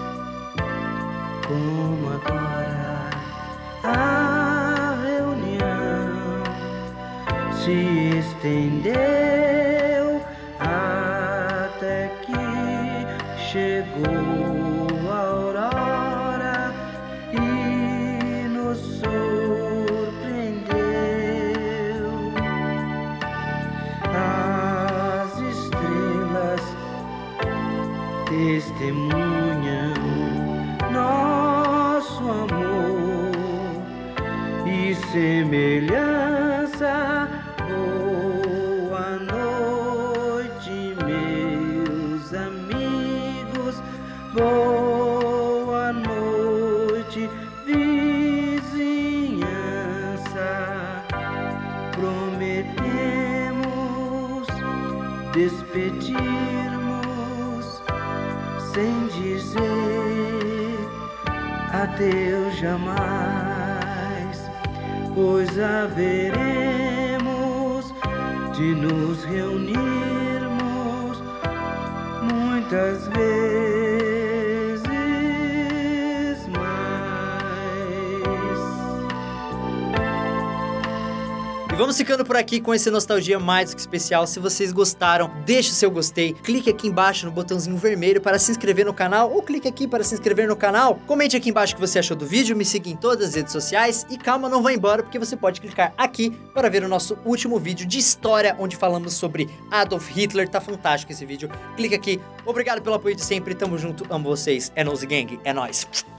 como agora, a reunião se estendeu até que chegou a aurora e nos surpreendeu. As estrelas testemunham nosso amor e semelhança. Boa noite, meus amigos. Boa noite, vizinhança. Prometemos despedirmos sem dizer adeus jamais, pois haveremos de nos reunirmos muitas vezes mais. E vamos ficando por aqui com esse Nostalgia mais do que especial. Se vocês gostaram, deixe o seu gostei, clique aqui embaixo no botãozinho vermelho para se inscrever no canal, ou clique aqui para se inscrever no canal. Comente aqui embaixo o que você achou do vídeo, me siga em todas as redes sociais e calma, não vá embora, porque você pode clicar aqui para ver o nosso último vídeo de história, onde falamos sobre Adolf Hitler. Tá fantástico esse vídeo. Clique aqui. Obrigado pelo apoio de sempre, tamo junto, amo vocês. É Nose Gang, é nóis.